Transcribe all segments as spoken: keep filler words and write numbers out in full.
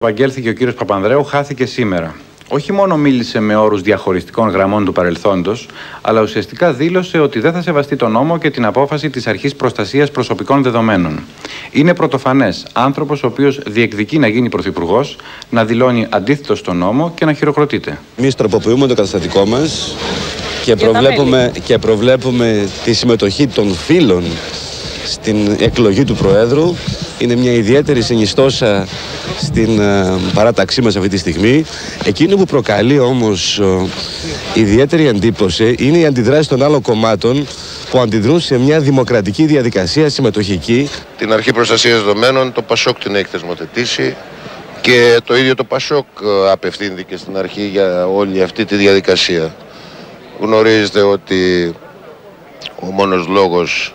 Απαγγέλθηκε ο κύριος Παπανδρέου, χάθηκε σήμερα. Όχι μόνο μίλησε με όρους διαχωριστικών γραμμών του παρελθόντος, αλλά ουσιαστικά δήλωσε ότι δεν θα σεβαστεί τον νόμο και την απόφαση της Αρχής Προστασίας Προσωπικών Δεδομένων. Είναι πρωτοφανές άνθρωπος ο οποίος διεκδικεί να γίνει πρωθυπουργός, να δηλώνει αντίθετο στον νόμο και να χειροκροτείται. Εμείς τροποποιούμε το καταστατικό μας και προβλέπουμε, και προβλέπουμε τη συμμετοχή των φίλων στην εκλογή του Προέδρου. Είναι μια ιδιαίτερη συνιστόσα στην uh, παράταξή μας αυτή τη στιγμή. Εκείνο που προκαλεί όμως uh, ιδιαίτερη εντύπωση είναι η αντιδράση των άλλων κομμάτων που αντιδρούν σε μια δημοκρατική διαδικασία συμμετοχική. Την Αρχή Προστασίας Δεδομένων το Πασόκ την έχει θεσμοθετήσει και το ίδιο το Πασόκ απευθύνθηκε στην αρχή για όλη αυτή τη διαδικασία. Γνωρίζετε ότι ο μόνος λόγος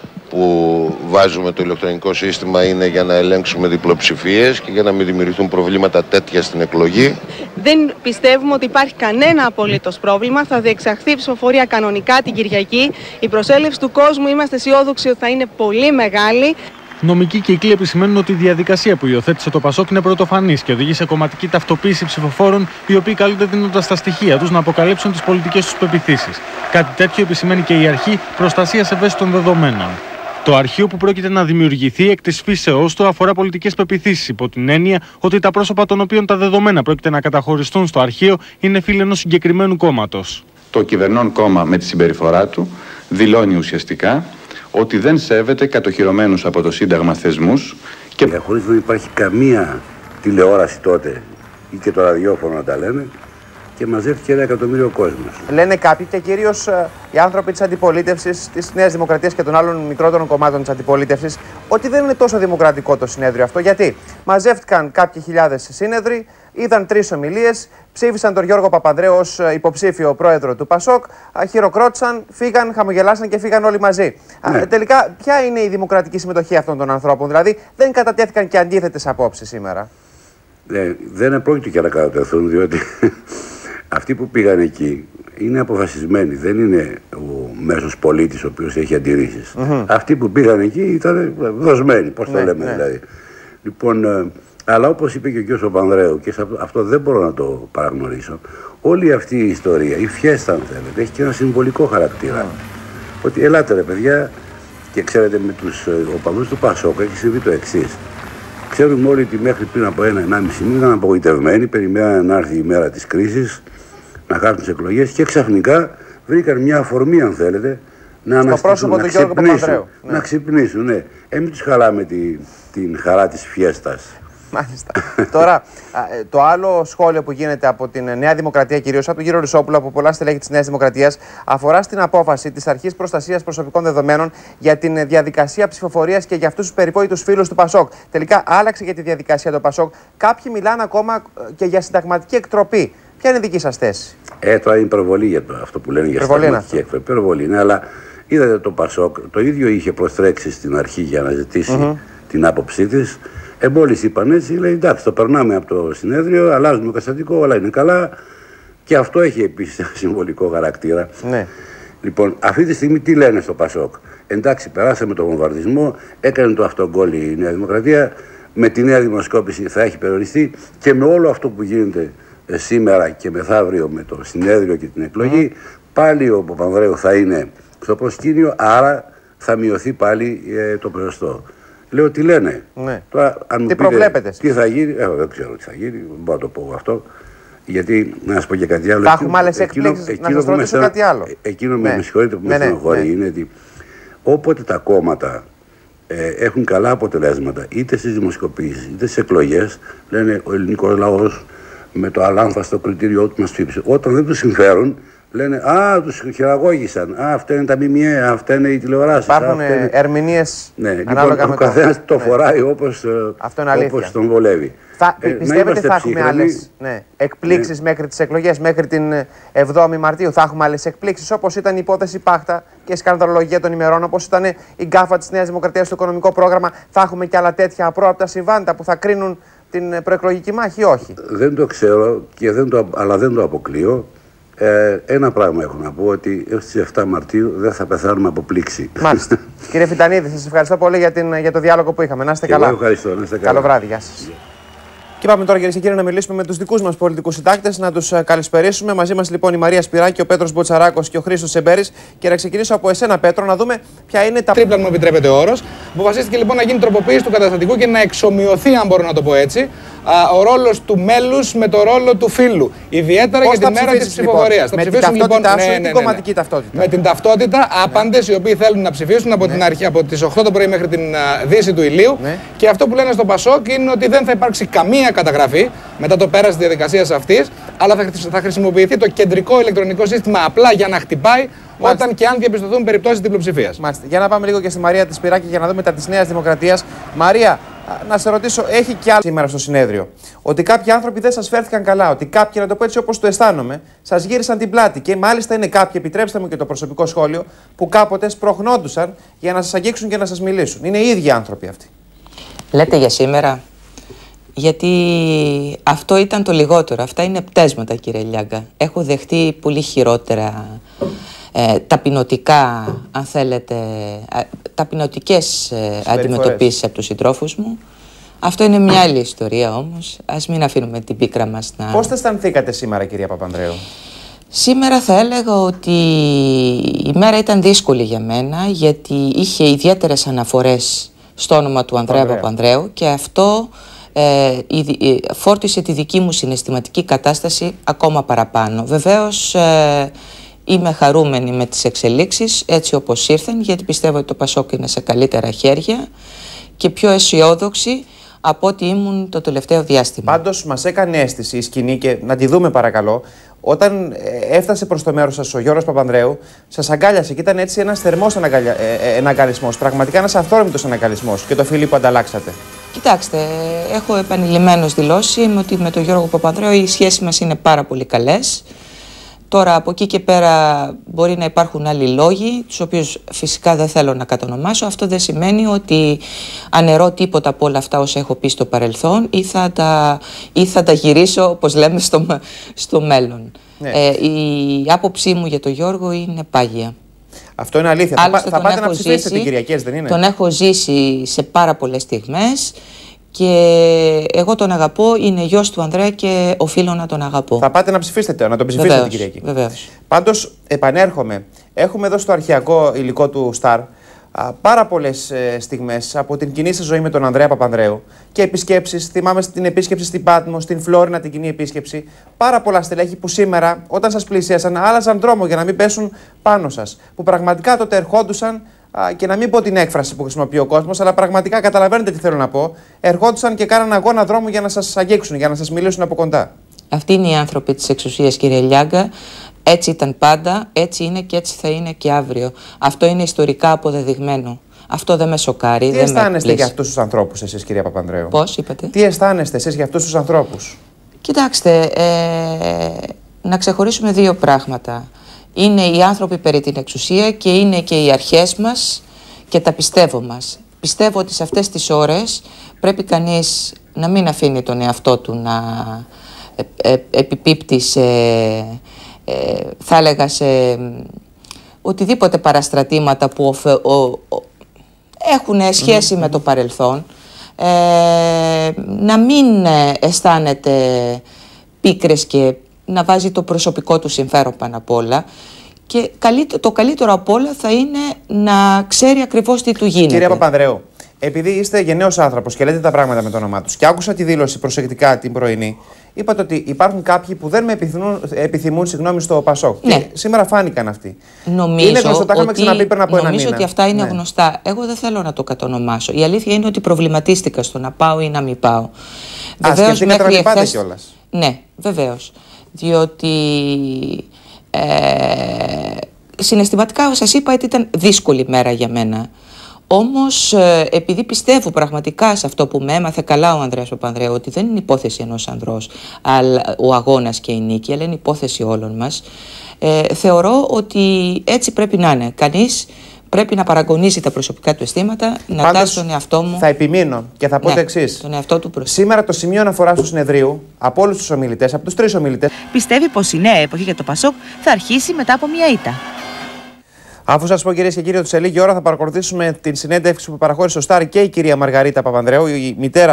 που βάζουμε το ηλεκτρονικό σύστημα είναι για να ελέγξουμε διπλοψηφίες και για να μην δημιουργηθούν προβλήματα τέτοια στην εκλογή. Δεν πιστεύουμε ότι υπάρχει κανένα απολύτως πρόβλημα. Θα διεξαχθεί η ψηφοφορία κανονικά την Κυριακή. Η προσέλευση του κόσμου είμαστε αισιόδοξοι ότι θα είναι πολύ μεγάλη. Νομικοί κύκλοι επισημαίνουν ότι η διαδικασία που υιοθέτησε το Πασόκ είναι πρωτοφανής και οδηγεί σε κομματική ταυτοποίηση ψηφοφόρων, οι οποίοι καλούνται δίνοντας τα στοιχεία τους να αποκαλύψουν τις πολιτικές τους πεποιθήσεις. Κάτι τέτοιο επισημαίνει και η Αρχή Προστασίας Ευαίσθητων Δεδομένων. Το αρχείο που πρόκειται να δημιουργηθεί εκ της φύσεώς του αφορά πολιτικές πεποιθήσεις, υπό την έννοια ότι τα πρόσωπα των οποίων τα δεδομένα πρόκειται να καταχωριστούν στο αρχείο είναι φίλοι ενός συγκεκριμένου κόμματος. Το κυβερνών κόμμα με τη συμπεριφορά του δηλώνει ουσιαστικά ότι δεν σέβεται κατοχυρωμένους από το Σύνταγμα θεσμούς και χωρίς να υπάρχει καμία τηλεόραση τότε ή και το ραδιόφωνο να τα λένε, και μαζεύτηκε ένα εκατομμύριο κόσμος. Λένε κάποιοι και κυρίως οι άνθρωποι της αντιπολίτευσης, της Νέας Δημοκρατίας και των άλλων μικρότερων κομμάτων της αντιπολίτευσης, ότι δεν είναι τόσο δημοκρατικό το συνέδριο αυτό. Γιατί μαζεύτηκαν κάποιοι χιλιάδες σύνεδροι, είδαν τρεις ομιλίες, ψήφισαν τον Γιώργο Παπανδρέου ως υποψήφιο πρόεδρο του Πασόκ, χειροκρότησαν, φύγαν, χαμογελάσαν και φύγαν όλοι μαζί. Ναι. Α, τελικά, ποια είναι η δημοκρατική συμμετοχή αυτών των ανθρώπων? Δηλαδή, δεν κατατέθηκαν και αντίθετες απόψεις σήμερα? Ε, δεν επρόκειτο και να κατατεθούν, διότι αυτοί που πήγαν εκεί είναι αποφασισμένοι. Δεν είναι ο μέσος πολίτης ο οποίος έχει αντιρρήσεις. Mm-hmm. Αυτοί που πήγαν εκεί ήταν δοσμένοι, πώς ναι, το λέμε ναι. δηλαδή. Λοιπόν, ε, αλλά όπως είπε και ο κ. Παπανδρέου, και αυτό, αυτό δεν μπορώ να το παραγνωρίσω, όλη αυτή η ιστορία, η φιέστα αν θέλετε, έχει και ένα συμβολικό χαρακτήρα. Mm. Ότι ελάτε ρε παιδιά, και ξέρετε με τους οπαδούς του Πασόκ έχει συμβεί το εξής. Ξέρουμε όλοι ότι μέχρι πριν από ένα ενάμιση μήνα ήταν απογοητευμένοι, περιμέναν να έρθει η μέρα της κρίσης, να χάσουν τις εκλογές και ξαφνικά βρήκαν μια αφορμή, αν θέλετε, να αναστήσουν, να ξυπνήσουν. Ναι. Να ξυπνήσουν, ναι. Εμείς τους χαλάμε τη, την χαρά της φιέστας. Μάλιστα. Τώρα, το άλλο σχόλιο που γίνεται από την Νέα Δημοκρατία, κυρίως από τον κύριο Ρουσόπουλο, από πολλά στελέχη της Νέας Δημοκρατίας, αφορά στην απόφαση της Αρχής Προστασίας Προσωπικών Δεδομένων για την διαδικασία ψηφοφορίας και για αυτούς τους περιβόητους φίλους του Πασόκ. Τελικά άλλαξε για τη διαδικασία το Πασόκ. Κάποιοι μιλάνε ακόμα και για συνταγματική εκτροπή. Ποια είναι η δική σας θέση? Ε, τώρα είναι υπερβολή για το, αυτό που λένε για συνταγματική εκτροπή. Υπερβολή είναι, αλλά είδατε το Πασόκ, το ίδιο είχε προστρέξει στην αρχή για να ζητήσει mm-hmm. την άποψή της. Ε, μόλις είπαν έτσι, λέει εντάξει, το περνάμε από το συνέδριο, αλλάζουμε καταστατικό, όλα είναι καλά. Και αυτό έχει επίσης συμβολικό χαρακτήρα. Ναι. Λοιπόν, αυτή τη στιγμή τι λένε στο Πασόκ? Εντάξει, περάσαμε τον βομβαρδισμό, έκανε το αυτογκόλ η Νέα Δημοκρατία, με τη νέα δημοσκόπηση θα έχει περιοριστεί και με όλο αυτό που γίνεται ε, σήμερα και μεθαύριο με το συνέδριο και την εκλογή, mm. πάλι ο Παπανδρέου θα είναι στο προσκήνιο, άρα θα μειωθεί πάλι ε, το ποσοστό. Λέω τι λένε. Ναι. Τώρα, αν τι πείτε, προβλέπετε? Τι θα γίνει, ε, δεν ξέρω τι θα γίνει, δεν μπορώ να το πω αυτό. Γιατί, να σας πω και κάτι άλλο. Θα έχουμε άλλες εκπλήξεις, να σας ρωτήσω κάτι άλλο. Εκείνο ναι. με συγχωρείτε που ναι, με στενοχωρεί ναι. είναι ότι όποτε τα κόμματα ε, έχουν καλά αποτελέσματα, είτε στις δημοσκοπήσεις, είτε στις εκλογές, λένε ο ελληνικός λαός με το αλάνθαστο κριτήριό του μας ψήφισε. Όταν δεν τους συμφέρουν, λένε α, τους χειραγώγησαν. Α, αυτά είναι τα ΜΜΕ, αυτά είναι οι τηλεοράσεις. Υπάρχουν είναι... ερμηνείες ναι, ανάλογα λοιπόν, με το. Ο καθένας το φοράει ναι. όπως, όπως τον βολεύει. Θα, ε, πιστεύετε θα έχουμε άλλες ναι, εκπλήξεις ναι. μέχρι τις εκλογές, μέχρι την εβδόμη Μαρτίου? Θα έχουμε άλλες εκπλήξεις, όπως ήταν η υπόθεση Πάχτα και η σκανδαλολογία των ημερών, όπως ήταν η γκάφα της Νέας Δημοκρατίας στο οικονομικό πρόγραμμα? Θα έχουμε και άλλα τέτοια απρόαπτα συμβάντα που θα κρίνουν την προεκλογική μάχη ή όχι? Δεν το ξέρω, και δεν το, αλλά δεν το αποκλείω. Ε, ένα πράγμα έχω να πω, ότι έως τις εφτά Μαρτίου δεν θα πεθάνουμε από πλήξη. Μάλιστα. Κύριε Φιτανίδη, σας ευχαριστώ πολύ για, την, για το διάλογο που είχαμε. Να είστε καλά. Εγώ ευχαριστώ. Να είστε καλά. Καλό βράδυ. Γεια σας. Και πάμε τώρα, κυρίες και κύριοι, να μιλήσουμε με τους δικούς μας πολιτικούς συντάκτες, να τους καλησπερίσουμε. Μαζί μας λοιπόν η Μαρία Σπυράκη, ο Πέτρος Μποτσαράκος και ο Χρήστος Σεμπέρης. Και να ξεκινήσω από εσένα, Πέτρο, να δούμε ποια είναι τα. Τρίπλα, μου επιτρέπεται ο όρος. Αποφασίστηκε λοιπόν να γίνει τροποποίηση του καταστατικού και να εξομοιωθεί, αν μπορώ να το πω έτσι, ο ρόλος του μέλους με το ρόλο του φίλου. Ιδιαίτερα Πώς για τη μέρα της ψηφοφορίας. Λοιπόν, με την ταυτότητά σου ή την κομματική ταυτότητα? Με την ταυτότητα, άπαντες οι οποίοι θέλουν να ψηφίσουν από, ναι. την αρχή, από τις οκτώ το πρωί μέχρι την uh, δύση του ηλίου. Ναι. Και αυτό που λένε στο Πασόκ είναι ότι δεν θα υπάρξει καμία καταγραφή μετά το πέρας της διαδικασίας αυτής, αλλά θα, θα χρησιμοποιηθεί το κεντρικό ηλεκτρονικό σύστημα απλά για να χτυπάει. Μάλιστα. Όταν και αν διαπιστωθούν περιπτώσεις διπλοψηφίας. Μάλιστα. Για να πάμε λίγο και στη Μαρία τη Σπυράκη για να δούμε τα της Νέας Δημοκρατίας. Μαρία, να σε ρωτήσω, έχει κι άλλο σήμερα στο συνέδριο ότι κάποιοι άνθρωποι δεν σας φέρθηκαν καλά, ότι κάποιοι, να το πω έτσι όπως το αισθάνομαι, σας γύρισαν την πλάτη και μάλιστα είναι κάποιοι, επιτρέψτε μου και το προσωπικό σχόλιο, που κάποτε σπροχνόντουσαν για να σας αγγίξουν και να σας μιλήσουν. Είναι οι ίδιοι άνθρωποι αυτοί. Λέτε για σήμερα? Γιατί αυτό ήταν το λιγότερο. Αυτά είναι πτέσματα, κύριε Λιάγκα. Έχω δεχτεί πολύ χειρότερα ε, ταπεινωτικά, αν θέλετε, ε, ταπεινωτικές ε, αντιμετωπίσεις από τους συντρόφους μου. Αυτό είναι μια άλλη ιστορία όμως. Ας μην αφήνουμε την πίκρα μας να... Πώς θα αισθανθήκατε σήμερα, κυρία Παπανδρέου? Σήμερα θα έλεγα ότι η μέρα ήταν δύσκολη για μένα, γιατί είχε ιδιαίτερες αναφορές στο όνομα του Ανδρέα Παπανδρέου και αυτό ε, φόρτισε τη δική μου συναισθηματική κατάσταση ακόμα παραπάνω. Βεβαίως ε, είμαι χαρούμενη με τις εξελίξεις έτσι όπως ήρθαν, γιατί πιστεύω ότι το Πασόκ είναι σε καλύτερα χέρια και πιο αισιόδοξη από ό,τι ήμουν το τελευταίο διάστημα. Πάντως μας έκανε αίσθηση η σκηνή, και να τη δούμε παρακαλώ, όταν έφτασε προς το μέρος σας ο Γιώργος Παπανδρέου, σας αγκάλιασε και ήταν έτσι ένας θερμός αναγκαλια... εναγκαλισμός, πραγματικά ένας αυθόρμητος αναγκαλισμός, και το φίλι που ανταλλάξατε. Κοιτάξτε, έχω επανειλημμένως δηλώσει ότι με τον Γιώργο Παπανδρέου οι σχέσεις μας είναι πάρα πολύ καλές. Τώρα από εκεί και πέρα μπορεί να υπάρχουν άλλοι λόγοι, τους οποίους φυσικά δεν θέλω να κατονομάσω. Αυτό δεν σημαίνει ότι αναιρώ τίποτα από όλα αυτά όσα έχω πει στο παρελθόν ή θα τα, ή θα τα γυρίσω, όπως λέμε, στο, στο μέλλον. Ναι. Ε, η άποψή μου για τον Γιώργο είναι πάγια. Αυτό είναι αλήθεια. Άλλωστε, θα, θα πάτε να ψηφίσετε ζήσει, την Κυριακή, δεν είναι? Τον έχω ζήσει σε πάρα πολλές στιγμές. Και εγώ τον αγαπώ, είναι γιος του Ανδρέα και οφείλω να τον αγαπώ. Θα πάτε να ψηφίσετε, να τον ψηφίσετε βεβαίως, την Κυριακή. Βεβαίως. Πάντως, επανέρχομαι. Έχουμε εδώ στο αρχαιακό υλικό του Σταρ πάρα πολλές ε, στιγμές από την κοινή σας ζωή με τον Ανδρέα Παπανδρέου και επισκέψεις. Θυμάμαι στην επίσκεψη στην Πάτμο, στην Φλόρινα, την κοινή επίσκεψη. Πάρα πολλά στελέχη που σήμερα, όταν σας πλησίασαν, άλλαζαν δρόμο για να μην πέσουν πάνω σας. Που πραγματικά τότε ερχόντουσαν. Και να μην πω την έκφραση που χρησιμοποιεί ο κόσμος, αλλά πραγματικά καταλαβαίνετε τι θέλω να πω. Ερχόντουσαν και κάναν αγώνα δρόμου για να σας αγγίξουν, για να σας μιλήσουν από κοντά. Αυτοί είναι οι άνθρωποι της εξουσίας, κύριε Λιάγκα. Έτσι ήταν πάντα, έτσι είναι και έτσι θα είναι και αύριο. Αυτό είναι ιστορικά αποδεδειγμένο. Αυτό δεν με σοκάρει. Τι αισθάνεστε για αυτούς τους ανθρώπους, εσείς, κυρία Παπανδρέου? Πώς είπατε? Τι αισθάνεστε εσείς για αυτούς τους ανθρώπους? Κοιτάξτε, ε, να ξεχωρίσουμε δύο πράγματα. Είναι οι άνθρωποι περί την εξουσία και είναι και οι αρχές μας και τα πιστεύω μας. Πιστεύω ότι σε αυτές τις ώρες πρέπει κανείς να μην αφήνει τον εαυτό του να ε, ε, επιπίπτει σε, ε, θα έλεγα, σε οτιδήποτε παραστρατήματα που οφε, ο, ο, έχουν σχέση mm-hmm. με το παρελθόν. Ε, να μην αισθάνεται πίκρες και να βάζει το προσωπικό του συμφέρον πάνω απ' όλα. Και το καλύτερο απ' όλα θα είναι να ξέρει ακριβώς τι του γίνεται. Κυρία Παπανδρέου, επειδή είστε γενναίος άνθρωπος και λέτε τα πράγματα με το όνομά τους και άκουσα τη δήλωση προσεκτικά την πρωινή, είπατε ότι υπάρχουν κάποιοι που δεν με επιθυμούν, επιθυμούν συγγνώμη, στο Πασόκ. Ναι. Και σήμερα φάνηκαν αυτοί. Νομίζω είναι γνωστό, τα είχαμε ξαναπεί πριν από ένα νομίζω μήνα. ότι αυτά είναι ναι. γνωστά. Εγώ δεν θέλω να το κατονομάσω. Η αλήθεια είναι ότι προβληματίστηκα στο να πάω ή να μην πάω. Βεβαίως, σκεφτήκατε να μην πάτε εχθές... κιόλας? Ναι, βεβαίως. Διότι ε, συναισθηματικά σας είπα ότι ήταν δύσκολη μέρα για μένα. Όμως ε, επειδή πιστεύω πραγματικά σε αυτό που με έμαθε καλά ο Ανδρέας Παπανδρέου, ότι δεν είναι υπόθεση ενός ανδρός αλλά, ο αγώνας και η νίκη, αλλά είναι υπόθεση όλων μας, ε, θεωρώ ότι έτσι πρέπει να είναι. Κανείς πρέπει να παραγωνίζει τα προσωπικά του αισθήματα, να τάσει τον εαυτό μου. Θα επιμείνω και θα πω ναι, το εξής. Τον εαυτό του προς... Σήμερα το σημείο αναφοράς του συνεδρίου από όλους τους ομιλητές, από τους τρεις ομιλητές, πιστεύει πως η νέα εποχή για το Πασόκ θα αρχίσει μετά από μια ήττα. Αφού σας πω, κυρίες και κύριοι, ότι σε λίγη ώρα θα παρακολουθήσουμε την συνέντευξη που παραχώρησε στο Σταρ και η κυρία Μαργαρίτα Παπανδρέου, η μητέρα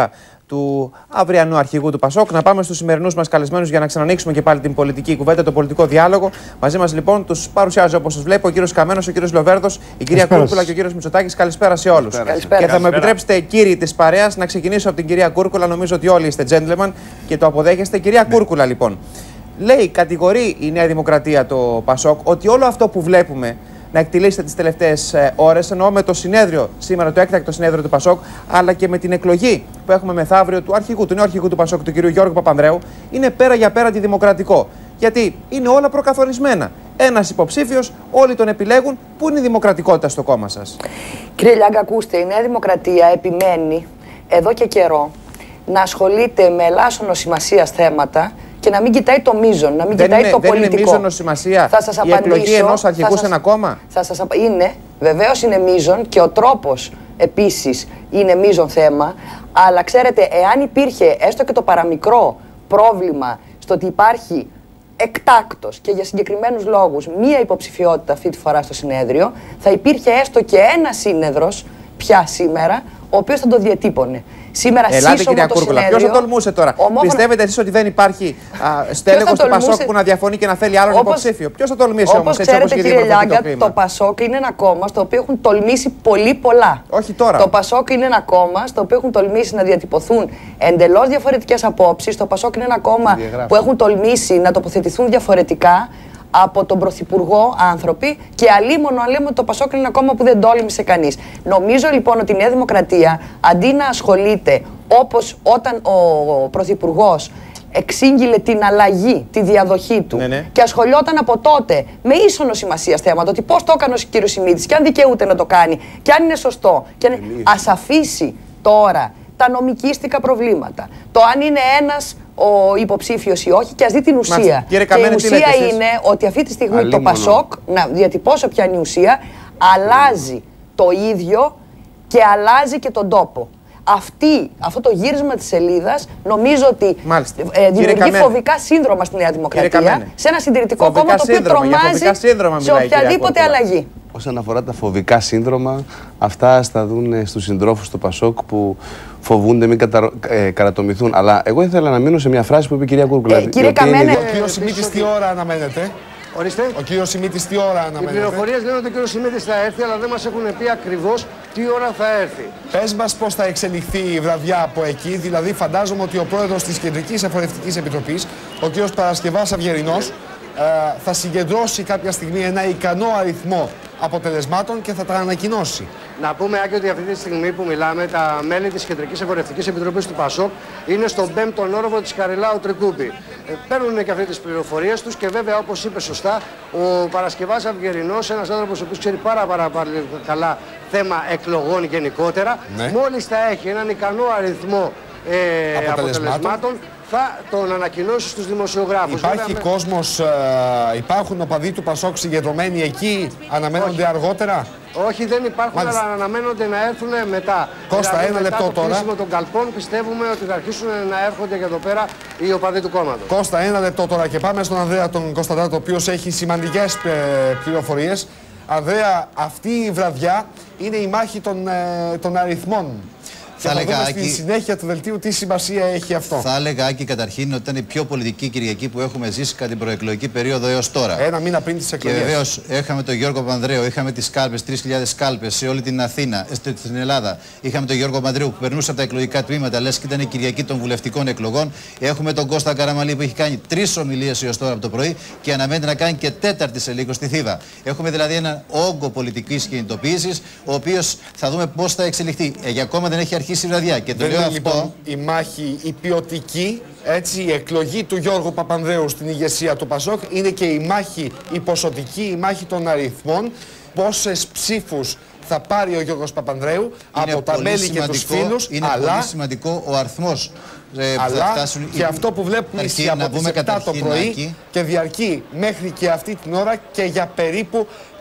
του αυριανού αρχηγού του Πασόκ. Να πάμε στους σημερινούς μας καλεσμένους για να ξανανοίξουμε και πάλι την πολιτική κουβέντα, τον πολιτικό διάλογο. Μαζί μας λοιπόν τους παρουσιάζω όπως τους βλέπω ο κύριος Καμένος, ο κύριος Λοβέρδος, η κυρία Κούρκουλα και ο κύριος Μητσοτάκης. Καλησπέρα σε όλους. Καλησπέρα. Και θα με επιτρέψετε, κύριοι της παρέας, να ξεκινήσω από την κυρία Κούρκουλα. Νομίζω ότι όλοι είστε gentleman και το αποδέχεστε. Κυρία ναι. Κούρκουλα, λοιπόν. Λέει, κατηγορεί η Νέα Δημοκρατία το Πασόκ ότι όλο αυτό που βλέπουμε να εκτελήσετε τις τελευταίες ε, ώρες, εννοώ με το συνέδριο σήμερα, το έκτακτο συνέδριο του Πασόκ, αλλά και με την εκλογή που έχουμε μεθαύριο του αρχηγού, του νέου αρχηγού του Πασόκ, του κ. Γιώργου Παπανδρέου, είναι πέρα για πέρα αντιδημοκρατικό. Γιατί είναι όλα προκαθορισμένα. Ένας υποψήφιος, όλοι τον επιλέγουν. Πού είναι η δημοκρατικότητα στο κόμμα σας? Κύριε Λιάγκα, ακούστε, η Νέα Δημοκρατία επιμένει εδώ και καιρό να ασχολείται με ελάσσονο σημασίας θέματα και να μην κοιτάει το μείζον, να μην δεν κοιτάει είναι, το δεν πολιτικό. Είναι μείζονο σημασία θα σας η εκλογή ενός αρχηγού σας, σε ένα κόμμα? Θα σας, είναι, βεβαίως είναι μείζον και ο τρόπος επίσης είναι μείζον θέμα, αλλά ξέρετε, εάν υπήρχε έστω και το παραμικρό πρόβλημα στο ότι υπάρχει εκτάκτος και για συγκεκριμένους λόγους μία υποψηφιότητα αυτή τη φορά στο συνέδριο, θα υπήρχε έστω και ένα σύνεδρος πια σήμερα, ο οποίος θα το διατύπωνε. Σήμερα Ελάτε, κυρία Κούρκουλα, ποιος θα τολμούσε τώρα? Ομόφωνα... Πιστεύετε εσείς ότι δεν υπάρχει στέλεχος του Πασόκ που να διαφωνεί και να θέλει άλλον όπως... υποψήφιο? Ποιος θα τολμήσει όμως, έτσι όπως έχει διαμορφωθεί το κλίμα? Το Πασόκ είναι ένα κόμμα στο οποίο έχουν τολμήσει πολύ πολλά. Όχι τώρα. Το Πασόκ είναι ένα κόμμα στο οποίο έχουν τολμήσει να διατυπωθούν εντελώς διαφορετικές απόψεις. Το Πασόκ είναι ένα κόμμα Διαγράφει. που έχουν τολμήσει να τοποθετηθούν διαφορετικά από τον Πρωθυπουργό άνθρωποι και αλίμονο αν λέμε ότι το Πασόκ είναι ένα κόμμα που δεν τόλμησε κανείς. Νομίζω λοιπόν ότι η Νέα Δημοκρατία αντί να ασχολείται όπως όταν ο Πρωθυπουργός εξήγηλε την αλλαγή, τη διαδοχή του ναι, ναι. και ασχολιόταν από τότε με ίσονο σημασία θέματα, ότι πώς το έκανε ο κ. Σιμίτης και αν δικαιούται να το κάνει και αν είναι σωστό. Και αν... Ας αφήσει τώρα τα νομικίστικα προβλήματα, το αν είναι ένας ο υποψήφιος ή όχι, και ας δει την ουσία. Και η ουσία είναι ότι αυτή τη στιγμή Αλλήμονο. το Πασόκ, να διατυπώσω ποια είναι η ουσία, αλλάζει το ίδιο και αλλάζει και τον τόπο. Αυτή, αυτό το γύρισμα της σελίδας νομίζω ότι ε, δημιουργεί φοβικά σύνδρομα στη Νέα Δημοκρατία, σε ένα συντηρητικό φοβικά κόμμα το οποίο τρομάζει σε οποιαδήποτε αλλαγή. Όσον αφορά τα φοβικά σύνδρομα, αυτά θα δουν στους συντρόφους του Πασόκ που φοβούνται μην κατα... ε, καρατομηθούν. Αλλά εγώ ήθελα να μείνω σε μια φράση που είπε η κυρία Κούρκουλα. Ε, κύριε Καμένε, είναι... Ο κύριος Σιμίτης τι ώρα αναμένεται? Ορίστε. Ο κύριος Σιμίτης τι ώρα αναμένεται? Οι πληροφορίες λένε ότι ο κύριος Σιμίτης θα έρθει, αλλά δεν μας έχουν πει ακριβώς τι ώρα θα έρθει. Πες μας πώς θα εξελιχθεί η βραδιά από εκεί. Δηλαδή, φαντάζομαι ότι ο πρόεδρος της Κεντρικής Εφορευτικής Επιτροπής, ο κύριος Παρασκευάς Αυγερινός, ε, θα συγκεντρώσει κάποια στιγμή ένα ικανό αριθμό αποτελεσμάτων και θα τα ανακοινώσει. Να πούμε, Άκη, ότι αυτή τη στιγμή που μιλάμε, τα μέλη της Κεντρικής Εφορευτικής Επιτροπής του Πασόκ είναι στον πέμπτον όροφο της Καριλάου Τρικούπη. Ε, παίρνουν και αυτές τις πληροφορίες τους και βέβαια, όπως είπε σωστά, ο Παρασκευάς Αυγερινός, ένας άνθρωπος ο οποίος ξέρει πάρα, πάρα, πάρα καλά θέμα εκλογών γενικότερα, ναι. μόλις θα έχει έναν ικανό αριθμό ε, αποτελεσμάτων, αποτελεσμάτων, θα τον ανακοινώσει στους δημοσιογράφους. Υπάρχει βέβαια, κόσμος, ε, υπάρχουν οπαδοί του Πασόκ συγκεντρωμένοι εκεί, αναμένονται όχι. αργότερα? Όχι, δεν υπάρχουν, Μάλιστα. αλλά αναμένονται να έρθουν μετά. Κώστα, δηλαδή, ένα λεπτό τώρα. Μετά το των καλπών πιστεύουμε ότι θα αρχίσουν να έρχονται και εδώ πέρα οι οπαδοί του κόμματος. Κώστα, ένα λεπτό τώρα και πάμε στον Ανδρέα τον Κωνσταντάτο, ο οποίος έχει σημαντικές ε, πληροφορίες. Ανδρέα, αυτή η βραδιά είναι η μάχη των, ε, των αριθμών. Θα και θα δούμε στη συνέχεια του δελτίου τι σημασία έχει αυτό. Θα έλεγα, Άκη, καταρχήν ότι ήταν η πιο πολιτική Κυριακή που έχουμε ζήσει κατά την προεκλογική περίοδο έως τώρα. Ένα μήνα πριν τις εκλογές. Και βεβαίως είχαμε τον Γιώργο Παπανδρέου, είχαμε τις κάλπες, τρεις χιλιάδες κάλπες σε όλη την Αθήνα, στην Ελλάδα. Είχαμε τον Γιώργο Παπανδρέου που περνούσε από τα εκλογικά τμήματα, λες και ήταν η Κυριακή των βουλευτικών εκλογών. Έχουμε τον Κώστα Καραμαλή που έχει κάνει τρεις ομιλίες έως τώρα από το πρωί και αναμένεται να κάνει και τέταρτη σε λίγο στη Θήβα. Έχουμε δηλαδή έναν όγκο πολιτικής κινητοποίησης, ο οποίος θα δούμε πώς θα εξελιχθεί. Ε, για ακόμα δεν έχει αρχίσει. Βραδιά. Και το λέω αυτό. Λοιπόν, η μάχη, η ποιοτική, έτσι, η εκλογή του Γιώργου Παπανδρέου στην ηγεσία του Πασόκ είναι και η μάχη, η ποσοτική, η μάχη των αριθμών. Πόσες ψήφους θα πάρει ο Γιώργος Παπανδρέου είναι από τα μέλη και τους φίλους. Είναι αλλά... πολύ σημαντικό ο αριθμός. Ε, αλλά φτάσουν, και η... αυτό που βλέπουμε από τις επτά το πρωί και διαρκεί μέχρι και αυτή την ώρα και για περίπου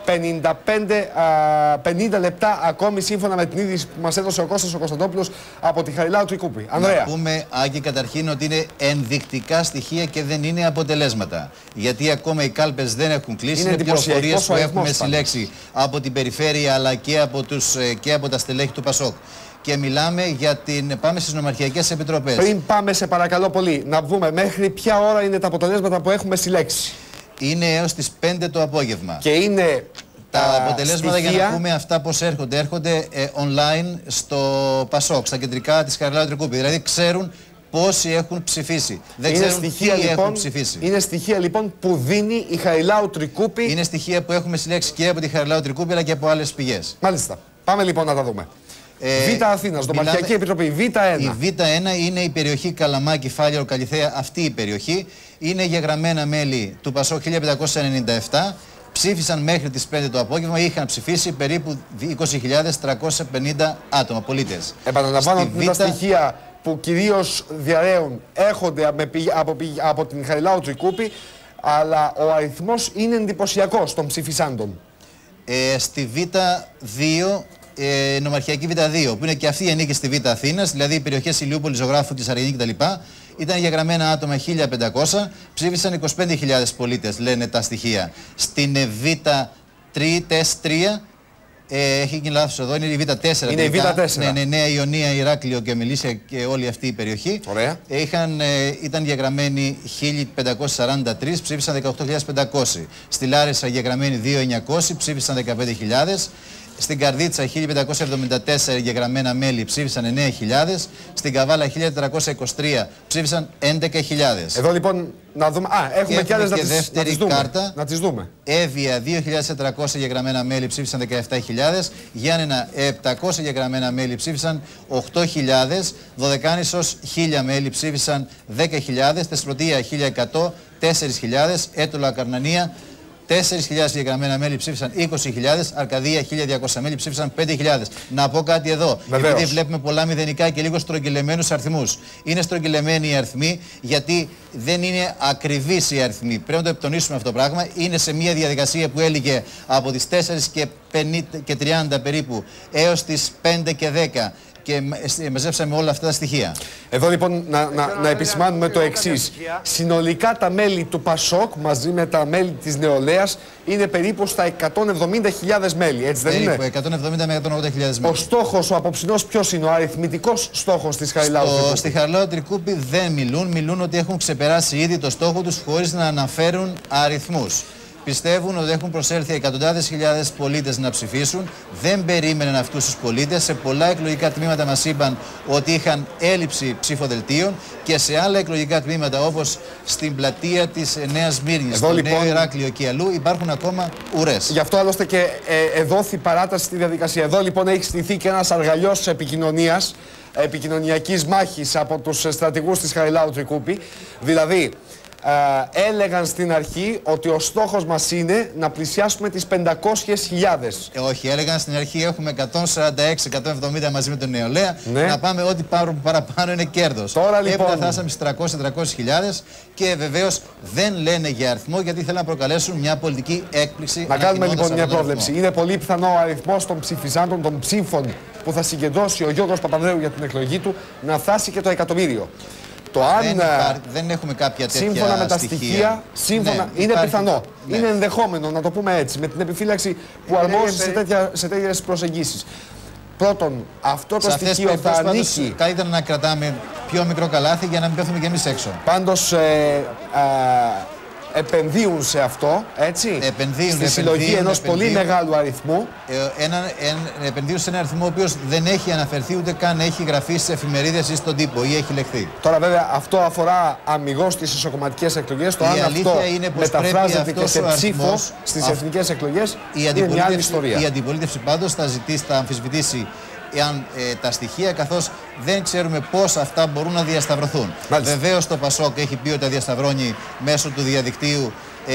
πενήντα πέντε, πενήντα λεπτά ακόμη σύμφωνα με την είδηση που μας έδωσε ο Κώστας ο Κωνσταντόπουλος από τη Χαριλάου Τρικούπη. Ανδρέα. Να πούμε, Άκη, καταρχήν ότι είναι ενδεικτικά στοιχεία και δεν είναι αποτελέσματα. Γιατί ακόμα οι κάλπες δεν έχουν κλείσει. Είναι, είναι πληροφορίες που έχουμε συλλέξει από την περιφέρεια αλλά και από, τους, και από τα στελέχη του Πασόκ. Και μιλάμε για την. Πάμε στις νομαρχιακές επιτροπές. Πριν πάμε, σε παρακαλώ πολύ, να βγούμε μέχρι ποια ώρα είναι τα αποτελέσματα που έχουμε συλλέξει. Είναι έως τις πέντε το απόγευμα. Και είναι τα αποτελέσματα στοιχεία... για να πούμε αυτά πώς έρχονται. Έρχονται ε, online στο Πασόκ, στα κεντρικά της Χαριλάου Τρικούπη. Δηλαδή ξέρουν πόσοι έχουν ψηφίσει. Δεν είναι ξέρουν στοιχεία, ποιοι λοιπόν, έχουν ψηφίσει. Είναι στοιχεία λοιπόν που δίνει η Χαριλάου Τρικούπη. Είναι στοιχεία που έχουμε συλλέξει και από τη Χαριλάου Τρικούπη αλλά και από άλλες πηγές. Μάλιστα. Πάμε λοιπόν να τα δούμε. Ε, Β' Αθήνας, Νομαρχιακή Επιτροπή, Β' ένα. Η Β' ένα είναι η περιοχή Καλαμάκη, Φάλιρο, Καλιθέα. Αυτή η περιοχή είναι γεγραμμένα μέλη του Πασόκ χίλια πεντακόσια ενενήντα επτά. Ψήφισαν μέχρι τις πέντε το απόγευμα, είχαν ψηφίσει περίπου είκοσι χιλιάδες τριακόσια πενήντα άτομα, πολίτες. Επαναλαμβάνω ότι Β... τα στοιχεία που κυρίως διαρρέουν έρχονται από, από, από την Χαριλάου Τρικούπη, αλλά ο αριθμός είναι εντυπωσιακός των ψηφισάντων. Ε, στη Β' δύο, ε, νομαρχιακή Β' δύο, που είναι και αυτή η ανήκει στη Β' Αθήνας, δηλαδή οι περιοχές Ηλιούπολη, Ζωγράφου και Σαργανή κτλ. Ήταν γεγραμμένα άτομα χίλια πεντακόσια, ψήφισαν είκοσι πέντε χιλιάδες πολίτες, λένε τα στοιχεία. Στην Β' τρία, ε, έχει γίνει λάθος εδώ, είναι η Β' τέσσερα. Είναι τελικά. Η Β' τέσσερα. Ναι, ναι, Νέα Ιωνία, Ηράκλειο και Μελίσια και όλη αυτή η περιοχή. Ωραία. Ε, είχαν, ε, ήταν γεγραμμένοι χίλια πεντακόσια σαράντα τρία, ψήφισαν δεκαοκτώ χιλιάδες πεντακόσια. Στη Λάρισα γεγραμμένοι δύο χιλιάδες εννιακόσια, ψήφισαν δεκαπέντε χιλιάδες. Στην Καρδίτσα χίλια πεντακόσια εβδομήντα τέσσερα γεγραμμένα μέλη, ψήφισαν εννέα χιλιάδες. Στην Καβάλα χίλια τετρακόσια είκοσι τρία, ψήφισαν έντεκα χιλιάδες. Εδώ λοιπόν να δούμε. Α, έχουμε και, και άλλες να, τις, δεύτερη να τις δούμε. κάρτα. Να τις δούμε. Εύβοια δύο χιλιάδες τετρακόσια γεγραμμένα μέλη, ψήφισαν δεκαεπτά χιλιάδες. Γιάννενα επτακόσια γεγραμμένα μέλη, ψήφισαν οκτώ χιλιάδες. Δωδεκάνησος χίλια μέλη, ψήφισαν δέκα χιλιάδες. Θεσπρωτεία χίλια εκατό, τέσσερις χιλιάδες. Έτολα Καρνανία τέσσερις χιλιάδες γεγραμμένα μέλη, ψήφισαν είκοσι χιλιάδες. Αρκαδία χίλια διακόσια μέλη, ψήφισαν πέντε χιλιάδες. Να πω κάτι εδώ. Βεβαίως. Επειδή βλέπουμε πολλά μηδενικά και λίγο στρογγυλεμένους αριθμούς. Είναι στρογγυλεμένοι οι αριθμοί γιατί δεν είναι ακριβείς οι αριθμοί. Πρέπει να το επιτονίσουμε αυτό το πράγμα. Είναι σε μια διαδικασία που έλυγε από τις τέσσερις και τριάντα περίπου έως τις πέντε και δέκα. Και μαζέψαμε όλα αυτά τα στοιχεία. Εδώ λοιπόν να, να, να επισημάνουμε το εξής. Συνολικά τα μέλη του Πασόκ μαζί με τα μέλη της Νεολαίας είναι περίπου στα εκατόν εβδομήντα χιλιάδες μέλη. Έτσι δεν περίπου, είναι? εκατόν εβδομήντα με εκατόν ογδόντα χιλιάδες μέλη. Ο στόχος, ο αποψινός ποιος είναι, ο αριθμητικός στόχος της Χαριλάου Τρικούπη? Στη Χαριλάου Τρικούπη δεν μιλούν. Μιλούν ότι έχουν ξεπεράσει ήδη το στόχο τους χωρίς να αναφέρουν αριθμούς. Πιστεύουν ότι έχουν προσέλθει εκατοντάδες χιλιάδες πολίτες να ψηφίσουν. Δεν περίμεναν αυτούς τους πολίτες. Σε πολλά εκλογικά τμήματα μας είπαν ότι είχαν έλλειψη ψηφοδελτίων και σε άλλα εκλογικά τμήματα όπως στην πλατεία της Νέας Σμύρνης, στο λοιπόν... Νέο Ηράκλειο και αλλού υπάρχουν ακόμα ουρές. Γι' αυτό άλλωστε και ε, εδόθη παράταση στη διαδικασία. Εδώ λοιπόν έχει στηθεί και ένας αργαλιός επικοινωνίας, επικοινωνιακής μάχης από τους στρατηγούς της Χαριλάου Τρικούπη. Δηλαδή, Uh, έλεγαν στην αρχή ότι ο στόχος μας είναι να πλησιάσουμε τις πεντακόσιες χιλιάδες. Ε, όχι, έλεγαν στην αρχή έχουμε εκατόν σαράντα έξι εκατόν εβδομήντα μαζί με τον Νεολαία. Ναι. Να πάμε ό,τι πάρουν παραπάνω είναι κέρδος. Τώρα λοιπόν. Έπειτα φτάσαμε στις τριακόσιες με τριακόσιες χιλιάδες και βεβαίως δεν λένε για αριθμό γιατί θέλουν να προκαλέσουν μια πολιτική έκπληξη. Να κάνουμε λοιπόν μια πρόβλεψη. Είναι πολύ πιθανό ο αριθμός των ψηφισάντων, των ψήφων που θα συγκεντρώσει ο Γιώργος Παπανδρέου για την εκλογή του να φτάσει και το εκατομμύριο. Το αν, δεν, υπά... δεν έχουμε κάποια τέτοια σύμφωνα με τα στοιχεία, στοιχεία σύμφωνα... ναι, είναι υπάρχει... πιθανό. Ναι. Είναι ενδεχόμενο, να το πούμε έτσι, με την επιφύλαξη που αρμόζει σε, τέτοια, σε τέτοιες προσεγγίσεις. Πρώτον, αυτό το στοιχείο θα ανήκει. Καλύτερα να κρατάμε πιο μικρό καλάθι για να μην πέφτουμε κι εμείς έξω. Πάντως, ε, α, επενδύουν σε αυτό, έτσι, επενδύουν, στη συλλογή επενδύουν, ενός επενδύουν, πολύ μεγάλου αριθμού. Ε, ένα, ε, επενδύουν σε ένα αριθμό ο οποίος δεν έχει αναφερθεί ούτε καν έχει γραφεί στις εφημερίδες ή στον τύπο ή έχει λεχθεί. Τώρα βέβαια αυτό αφορά αμιγώς τις ισοκομματικές εκλογές. Το η αν αυτό είναι μεταφράζεται και σε ψήφο στις α, εθνικές εκλογές η είναι μια άλλη ιστορία. Η αντιπολίτευση πάντως θα ζητήσει, θα αμφισβητήσει εάν, ε, τα στοιχεία, καθώς δεν ξέρουμε πώς αυτά μπορούν να διασταυρωθούν. Βεβαίως το Πασόκ έχει πει ότι τα διασταυρώνει μέσω του διαδικτύου, ε,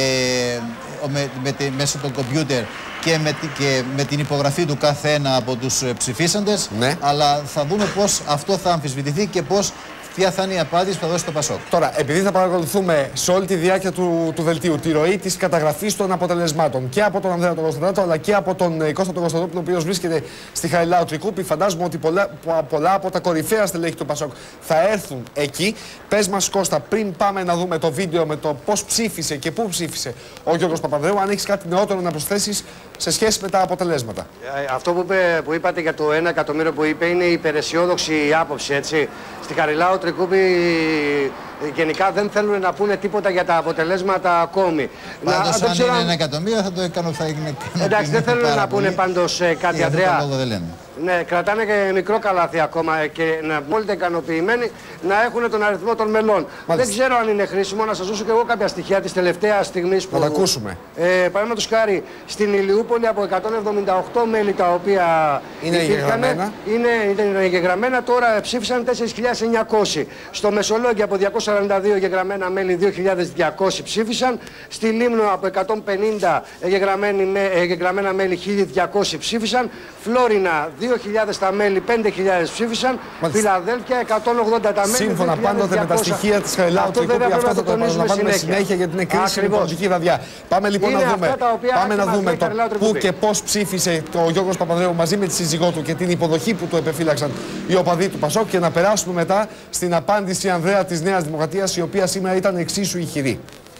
με, με, με, μέσω των κομπιούτερ και με, και με την υπογραφή του κάθε ένα από τους ψηφίσαντες. Ναι. Αλλά θα δούμε πώς αυτό θα αμφισβητηθεί και πώς ποια θα είναι η απάντηση που θα δώσει το Πασόκ. Τώρα, επειδή θα παρακολουθούμε σε όλη τη διάρκεια του, του δελτίου τη ροή της καταγραφής των αποτελεσμάτων και από τον Ανδρέα τον Κωνσταντινάτο αλλά και από τον Κώστα τον Κωνσταντόπουλο, ο οποίος βρίσκεται στη Χαριλάου Τρικούπη, φαντάζομαι ότι πολλά, πολλά από τα κορυφαία στελέχη του Πασόκ θα έρθουν εκεί. Πες μας, Κώστα, πριν πάμε να δούμε το βίντεο με το πώς ψήφισε και πού ψήφισε ο Γιώργος Παπανδρέου, αν έχεις κάτι νεότερο να προσθέσεις σε σχέση με τα αποτελέσματα. Αυτό που, είπε, που είπατε για το ένα εκατομμύριο που είπε είναι υπεραισιόδοξη άποψη, έτσι. Στη Χαριλάου Τρικούπη γενικά δεν θέλουν να πούνε τίποτα για τα αποτελέσματα ακόμη. Πάντως να, αν ξέρω... είναι ένα εκατομμύριο θα το έκανα, θα είναι. Εντάξει, δεν θέλουν να πούνε πάντως κάτι, Ανδρέα. Λόγο δεν λέμε. Ναι, κρατάνε και μικρό καλάθι ακόμα και να είναι όλοι ικανοποιημένοι να έχουν τον αριθμό των μελών. Μάλιστα. Δεν ξέρω αν είναι χρήσιμο να σας δώσω και εγώ κάποια στοιχεία της τελευταίας στιγμής που. Να τα ακούσουμε. Ε, Παραδείγματος χάρη, στην Ηλιούπολη από εκατόν εβδομήντα οκτώ μέλη τα οποία είναι εγγεγραμμένα. Είναι, είναι εγγεγραμμένα, τώρα ψήφισαν τέσσερις χιλιάδες εννιακόσια. Στο Μεσολόγγι από διακόσια σαράντα δύο εγγεγραμμένα μέλη δύο χιλιάδες διακόσια ψήφισαν. Στη Λίμνο από εκατόν πενήντα εγγεγραμμένα μέλη χίλια διακόσια ψήφισαν. Φλόρινα δύο χιλιάδες τα μέλη, πέντε χιλιάδες ψήφισαν. Φιλαδέλφια εκατόν ογδόντα τα μέλη. Σύμφωνα πάντοτε με τα στοιχεία της Χαριλάου Τρικούπη, αυτό θα το επαναλαμβάνουμε συνέχεια γιατί είναι κρίσιμη πολιτική βραδιά. Πάμε λοιπόν είναι να δούμε, πάμε να δούμε το πού και πώς ψήφισε ο Γιώργος Παπανδρέου μαζί με τη σύζυγό του και την υποδοχή που του επεφύλαξαν οι οπαδοί του Πασόκ και να περάσουμε μετά στην απάντηση, Ανδρέα, της Νέας Δημοκρατίας, η οποία σήμερα ήταν εξίσου ηχηρή.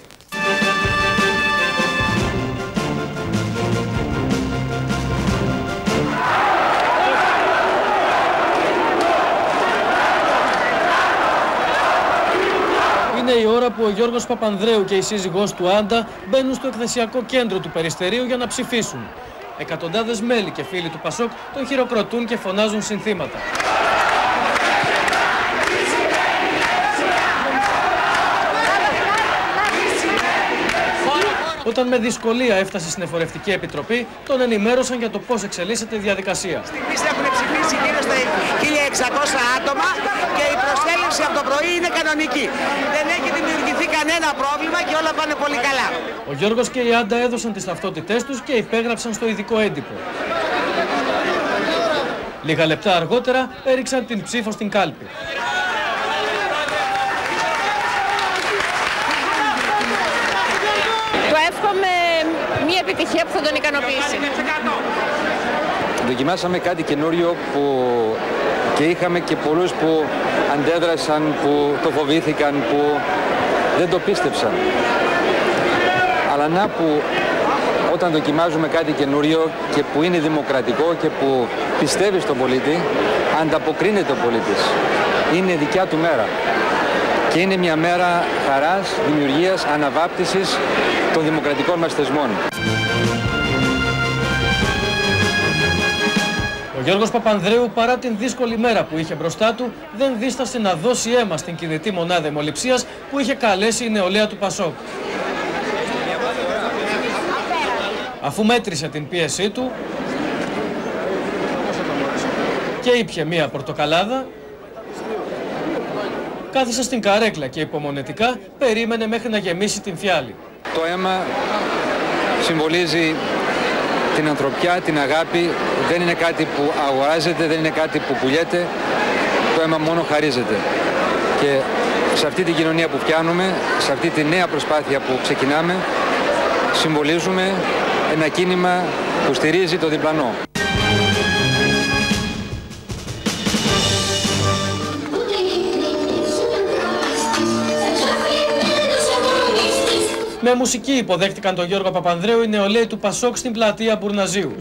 Είναι η ώρα που ο Γιώργος Παπανδρέου και η σύζυγός του Άντα μπαίνουν στο εκθεσιακό κέντρο του Περιστερίου για να ψηφίσουν. Εκατοντάδες μέλη και φίλοι του Πασόκ τον χειροκροτούν και φωνάζουν συνθήματα. Όταν με δυσκολία έφτασε στην Εφορευτική Επιτροπή, τον ενημέρωσαν για το πώς εξελίσσεται η διαδικασία. Στιγμής έχουν ψηφίσει γύρω στα χίλια εξακόσια άτομα και η προσέλευση από το πρωί είναι κανονική. Δεν έχει δημιουργηθεί κανένα πρόβλημα και όλα πάνε πολύ καλά. Ο Γιώργος και η Άντα έδωσαν τις ταυτότητές τους και υπέγραψαν στο ειδικό έντυπο. Λίγα λεπτά αργότερα έριξαν την ψήφο στην κάλπη. Εύχομαι μια επιτυχία που θα τον ικανοποιήσει. Δοκιμάσαμε κάτι καινούριο που και είχαμε και πολλούς που αντέδρασαν, που το φοβήθηκαν, που δεν το πίστεψαν. Αλλά να που όταν δοκιμάζουμε κάτι καινούριο και που είναι δημοκρατικό και που πιστεύει στον πολίτη, ανταποκρίνεται ο πολίτης. Είναι δικιά του μέρα. Και είναι μια μέρα χαράς, δημιουργίας, αναβάπτισης των δημοκρατικών μας θεσμών. Ο Γιώργος Παπανδρέου, παρά την δύσκολη μέρα που είχε μπροστά του, δεν δίστασε να δώσει αίμα στην κινητή μονάδα αιμοληψίας που είχε καλέσει η νεολαία του Πασόκ. Αφού μέτρησε την πίεσή του και ήπιε μία πορτοκαλάδα, κάθισε στην καρέκλα και υπομονετικά περίμενε μέχρι να γεμίσει την φιάλη. Το αίμα συμβολίζει την ανθρωπιά, την αγάπη. Δεν είναι κάτι που αγοράζεται, δεν είναι κάτι που πουλιέται. Το αίμα μόνο χαρίζεται. Και σε αυτή την κοινωνία που πιάνουμε, σε αυτή τη νέα προσπάθεια που ξεκινάμε, συμβολίζουμε ένα κίνημα που στηρίζει το διπλανό. Με μουσική υποδέχτηκαν τον Γιώργο Παπανδρέου οι νεολαίοι του Πασόκ στην πλατεία Μπουρναζίου.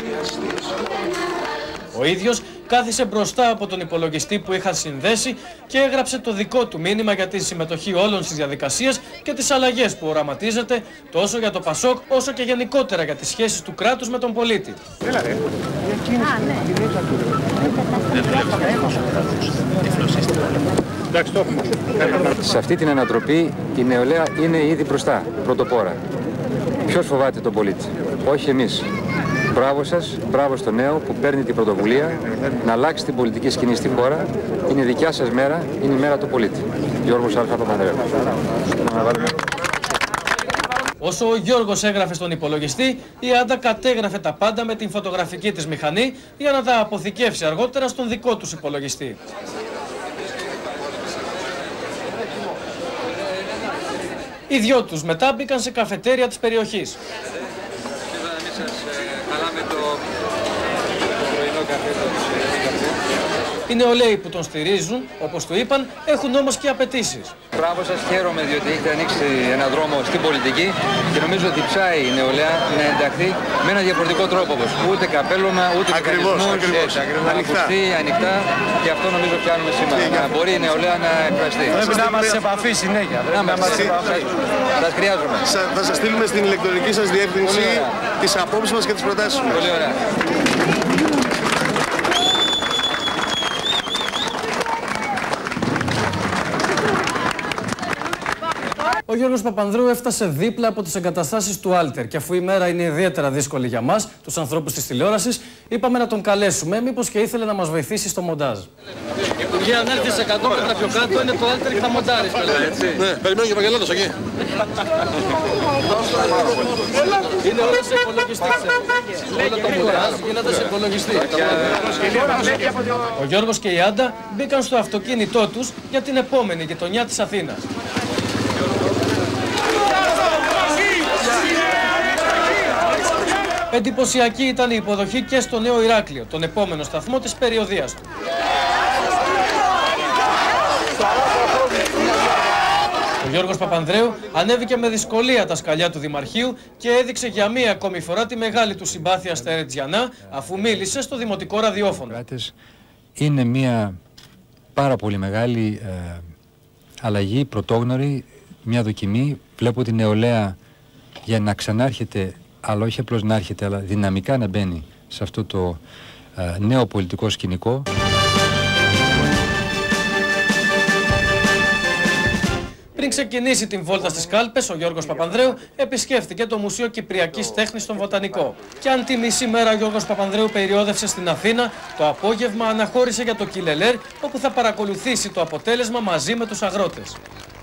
Ο ίδιος κάθισε μπροστά από τον υπολογιστή που είχαν συνδέσει και έγραψε το δικό του μήνυμα για τη συμμετοχή όλων στις διαδικασίες και τις αλλαγές που οραματίζεται τόσο για το Πασόκ όσο και γενικότερα για τις σχέσεις του κράτους με τον πολίτη. Έλα ρε. Σε αυτή την ανατροπή η νεολαία είναι ήδη μπροστά, πρωτοπόρα. Ποιος φοβάται τον πολίτη? Όχι εμείς. Μπράβο σας, μπράβο στο νέο που παίρνει την πρωτοβουλία να αλλάξει την πολιτική σκηνή στη χώρα. Είναι δικιά σας μέρα, είναι η μέρα του πολίτη. Γιώργος Α. Παπανδρέου. Όσο ο Γιώργος έγραφε στον υπολογιστή, η Άντα κατέγραφε τα πάντα με την φωτογραφική της μηχανή για να τα αποθηκεύσει αργότερα στον δικό τους υπολογιστή. Οι δυο τους μετά μπήκαν σε καφετέρια της περιοχής. Οι νεολαίοι που τον στηρίζουν, όπως του είπαν, έχουν όμως και απαιτήσεις. Μπράβο σας, χαίρομαι διότι έχετε ανοίξει έναν δρόμο στην πολιτική και νομίζω ότι ψάει η νεολαία να ενταχθεί με ένα διαφορετικό τρόπο. Ούτε καπέλωμα, ούτε μηχανισμούς, να ακουστεί ανοιχτά και αυτό νομίζω πιάνουμε σήμερα. Να μπορεί η νεολαία να εκφραστεί. Πρέπει να είμαστε σε επαφή συνέχεια. Να είμαστε σε επαφή. Σας χρειάζομαι. Θα σας στείλουμε στην ηλεκτρονική σας διεύθυνση τις απόψεις μας και τις προτάσεις μας. Πολύ ωραία. Ο Γιώργος Παπανδρέου έφτασε δίπλα από τις εγκαταστάσεις του Άλτερ και αφού η μέρα είναι ιδιαίτερα δύσκολη για μας, τους ανθρώπους της τηλεόρασης, είπαμε να τον καλέσουμε, μήπως και ήθελε να μας βοηθήσει στο μοντάζ. Υπουργέ, αν έρθεις εκατό μέτρα πιο κάτω, είναι το Άλτερ και θα μοντάρεις. Ναι, περιμένω και Βαγγελάτος εκεί. Είναι όλα σε υπολογιστή, όλα το μοντάζ γίνεται σε υπολογιστή. Ο Γιώργος και η Άντα μπήκαν στο αυτοκίνητό τους για την επόμενη γειτονιά της Αθήνας. Εντυπωσιακή ήταν η υποδοχή και στο Νέο Ηράκλειο, τον επόμενο σταθμό της περιοδείας του. Ο Γιώργος Παπανδρέου ανέβηκε με δυσκολία τα σκαλιά του Δημαρχείου και έδειξε για μία ακόμη φορά τη μεγάλη του συμπάθεια στα Ερετζιανά, αφού μίλησε στο δημοτικό ραδιόφωνο. Είναι μία πάρα πολύ μεγάλη ε, αλλαγή, πρωτόγνωρη, μια δοκιμή. Βλέπω την νεολαία για να ξανάρχεται, αλλά όχι απλώς να έρχεται, αλλά δυναμικά να μπαίνει σε αυτό το ε, νέο πολιτικό σκηνικό. Πριν ξεκινήσει την βόλτα στις κάλπες, ο Γιώργος Παπανδρέου επισκέφθηκε το Μουσείο Κυπριακής Τέχνης στον Βοτανικό. Και αν τη μισή μέρα ο Γιώργος Παπανδρέου περιόδευσε στην Αθήνα, το απόγευμα αναχώρησε για το Κιλελέρ, όπου θα παρακολουθήσει το αποτέλεσμα μαζί με τους αγρότες.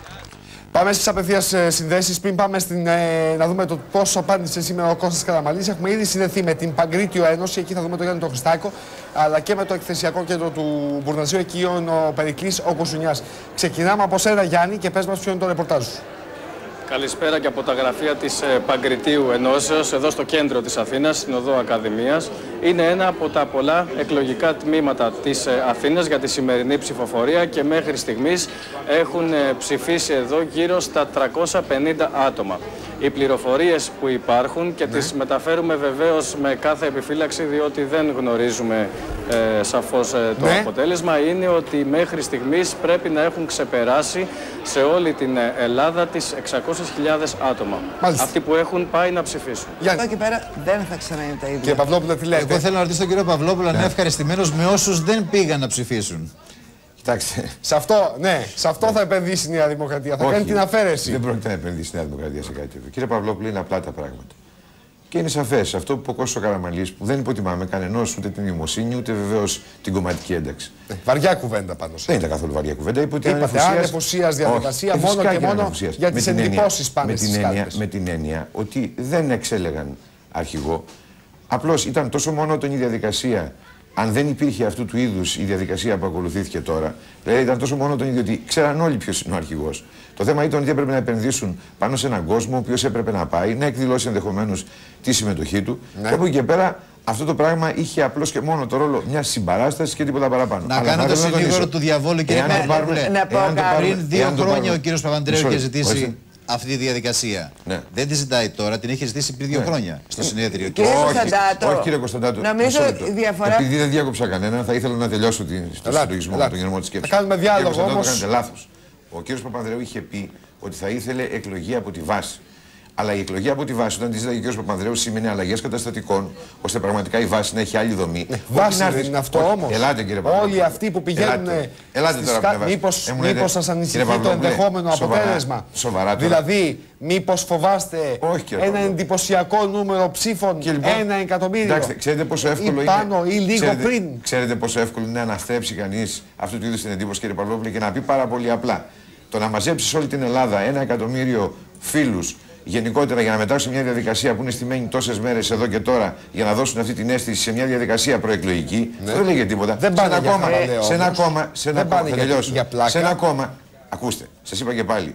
Πάμε στις απευθείας συνδέσεις. Πριν πάμε στην, ε, να δούμε το πόσο απάντησε σήμερα ο Κώστας Καραμανλής. Έχουμε ήδη συνδεθεί με την Παγκρίτιο Ένωση. Εκεί θα δούμε τον Γιάννη τον Χριστάκο. Αλλά και με το εκθεσιακό κέντρο του Μπουρναζίου. Εκεί είναι ο Περικλής ο Κουσουνιάς. Ξεκινάμε από σένα, Γιάννη, και πες μας ποιο είναι το ρεπορτάζ σου. Καλησπέρα και από τα γραφεία της Παγκριτίου Ενώσεως, εδώ στο κέντρο της Αθήνας, στην Οδό Ακαδημίας. Είναι ένα από τα πολλά εκλογικά τμήματα της Αθήνας για τη σημερινή ψηφοφορία και μέχρι στιγμής έχουν ψηφίσει εδώ γύρω στα τριακόσια πενήντα άτομα. Οι πληροφορίες που υπάρχουν και ναι. τις μεταφέρουμε βεβαίως με κάθε επιφύλαξη, διότι δεν γνωρίζουμε ε, σαφώς ε, το ναι. αποτέλεσμα, είναι ότι μέχρι στιγμής πρέπει να έχουν ξεπεράσει σε όλη την Ελλάδα τις εξακόσιες χιλιάδες άτομα. Μάλιστα. Αυτοί που έχουν πάει να ψηφίσουν. Για εδώ και πέρα δεν θα ξαναείνει τα ίδια. Κύριε Παυλόπουλο, τι λέτε? Εγώ θέλω να ρωτήσω τον κύριο Παυλόπουλο αν είναι ευχαριστημένος με όσους δεν πήγαν να ψηφίσουν. Κοιτάξτε, σε αυτό, ναι, σε αυτό θα επενδύσει η Νέα Δημοκρατία. Θα Όχι, κάνει την αφαίρεση. Δεν πρόκειται να επενδύσει η Νέα Δημοκρατία σε κάτι τέτοιο. Κύριε Παυλόπουλο, είναι απλά τα πράγματα. Και είναι σαφές αυτό που είπε ο Κώστας Καραμανλής, που δεν υποτιμάμε κανενός ούτε την νοημοσύνη, ούτε βεβαίως την κομματική ένταξη. Ε, βαριά κουβέντα πάνω σε. Δεν ήταν καθόλου βαριά κουβέντα. Είπε ότι είπατε ανεφουσίας διαδικασία, μόνο και μόνο για τις εντυπώσεις πάνω στις κάλπες. Με την έννοια ότι δεν εξέλεγαν αρχηγό. Απλώς ήταν τόσο μονότονη η διαδικασία. Αν δεν υπήρχε αυτού του είδους η διαδικασία που ακολουθήθηκε τώρα, δηλαδή ήταν τόσο μονότονη διότι ξέραν όλοι ποιος είναι ο αρχηγός. Το θέμα ήταν ότι έπρεπε να επενδύσουν πάνω σε έναν κόσμο ο οποίος έπρεπε να πάει, να εκδηλώσει ενδεχομένως τη συμμετοχή του. Ναι. Και από εκεί και πέρα αυτό το πράγμα είχε απλώς και μόνο το ρόλο μιας συμπαράστασης και τίποτα παραπάνω. Να κάνω το συνήγορο του διαβόλου, κύριε Παυλόπουλε. Πριν δύο χρόνια ο κύριος Παπανδρέου είχε ζητήσει αυτή τη διαδικασία. Ναι. Δεν τη ζητάει τώρα, την έχει ζητήσει πριν δύο ναι. χρόνια στο συνέδριο. Κύριε Κωνσταντάτο, όχι, κύριε Κωνσταντάτο, νομίζω διαφορά. Επειδή δεν διάκοψα κανέναν, θα ήθελα να τελειώσω στο συλλογισμό με τον γενναιμό τη σκέψη. Θα κάνουμε διάλογο όμως. Κάνετε λάθος. Ο κύριος Παπανδρέου είχε πει ότι θα ήθελε εκλογή από τη βάση. Αλλά η εκλογή από τη βάση, όταν τη ζήταγε ο κ. Παπανδρέου, σημαίνει αλλαγές καταστατικών, ώστε πραγματικά η βάση να έχει άλλη δομή. Ναι, βάση δεν είναι αυτό όμως. Ελάτε, κύριε Παπανδρέου. Όλοι αυτοί που πηγαίνουν. Ελάτε, ελάτε τώρα. Μήπως ε, σας ανησυχεί το ενδεχόμενο σοβαρά, αποτέλεσμα. Σοβαρά, δηλαδή, μήπως φοβάστε όχι, ένα εντυπωσιακό νούμερο ψήφων, λοιπόν, ένα εκατομμύριο. Κοιτάξτε, ξέρετε πόσο εύκολο ή πάνω, είναι. Ή λίγο ξέρετε, πριν. Ξέρετε πόσο εύκολο είναι να αναστρέψει κανείς αυτού του είδους την εντύπωση, κύριε Παυλόπουλε, και να πει πάρα πολύ απλά. Το να μαζέψει όλη την Ελλάδα ένα εκατομμύριο φίλους. Γενικότερα για να μετάξουν μια διαδικασία που είναι στημένη τόσες μέρες εδώ και τώρα για να δώσουν αυτή την αίσθηση σε μια διαδικασία προεκλογική, ναι. δεν λέγεται τίποτα. Δεν πάνε για κόμμα, πλάκα, σε ένα κόμμα, σε ένα κόμμα, θα τελειώσω. Για πλάκα. Σε ένα κόμμα, ακούστε, σας είπα και πάλι,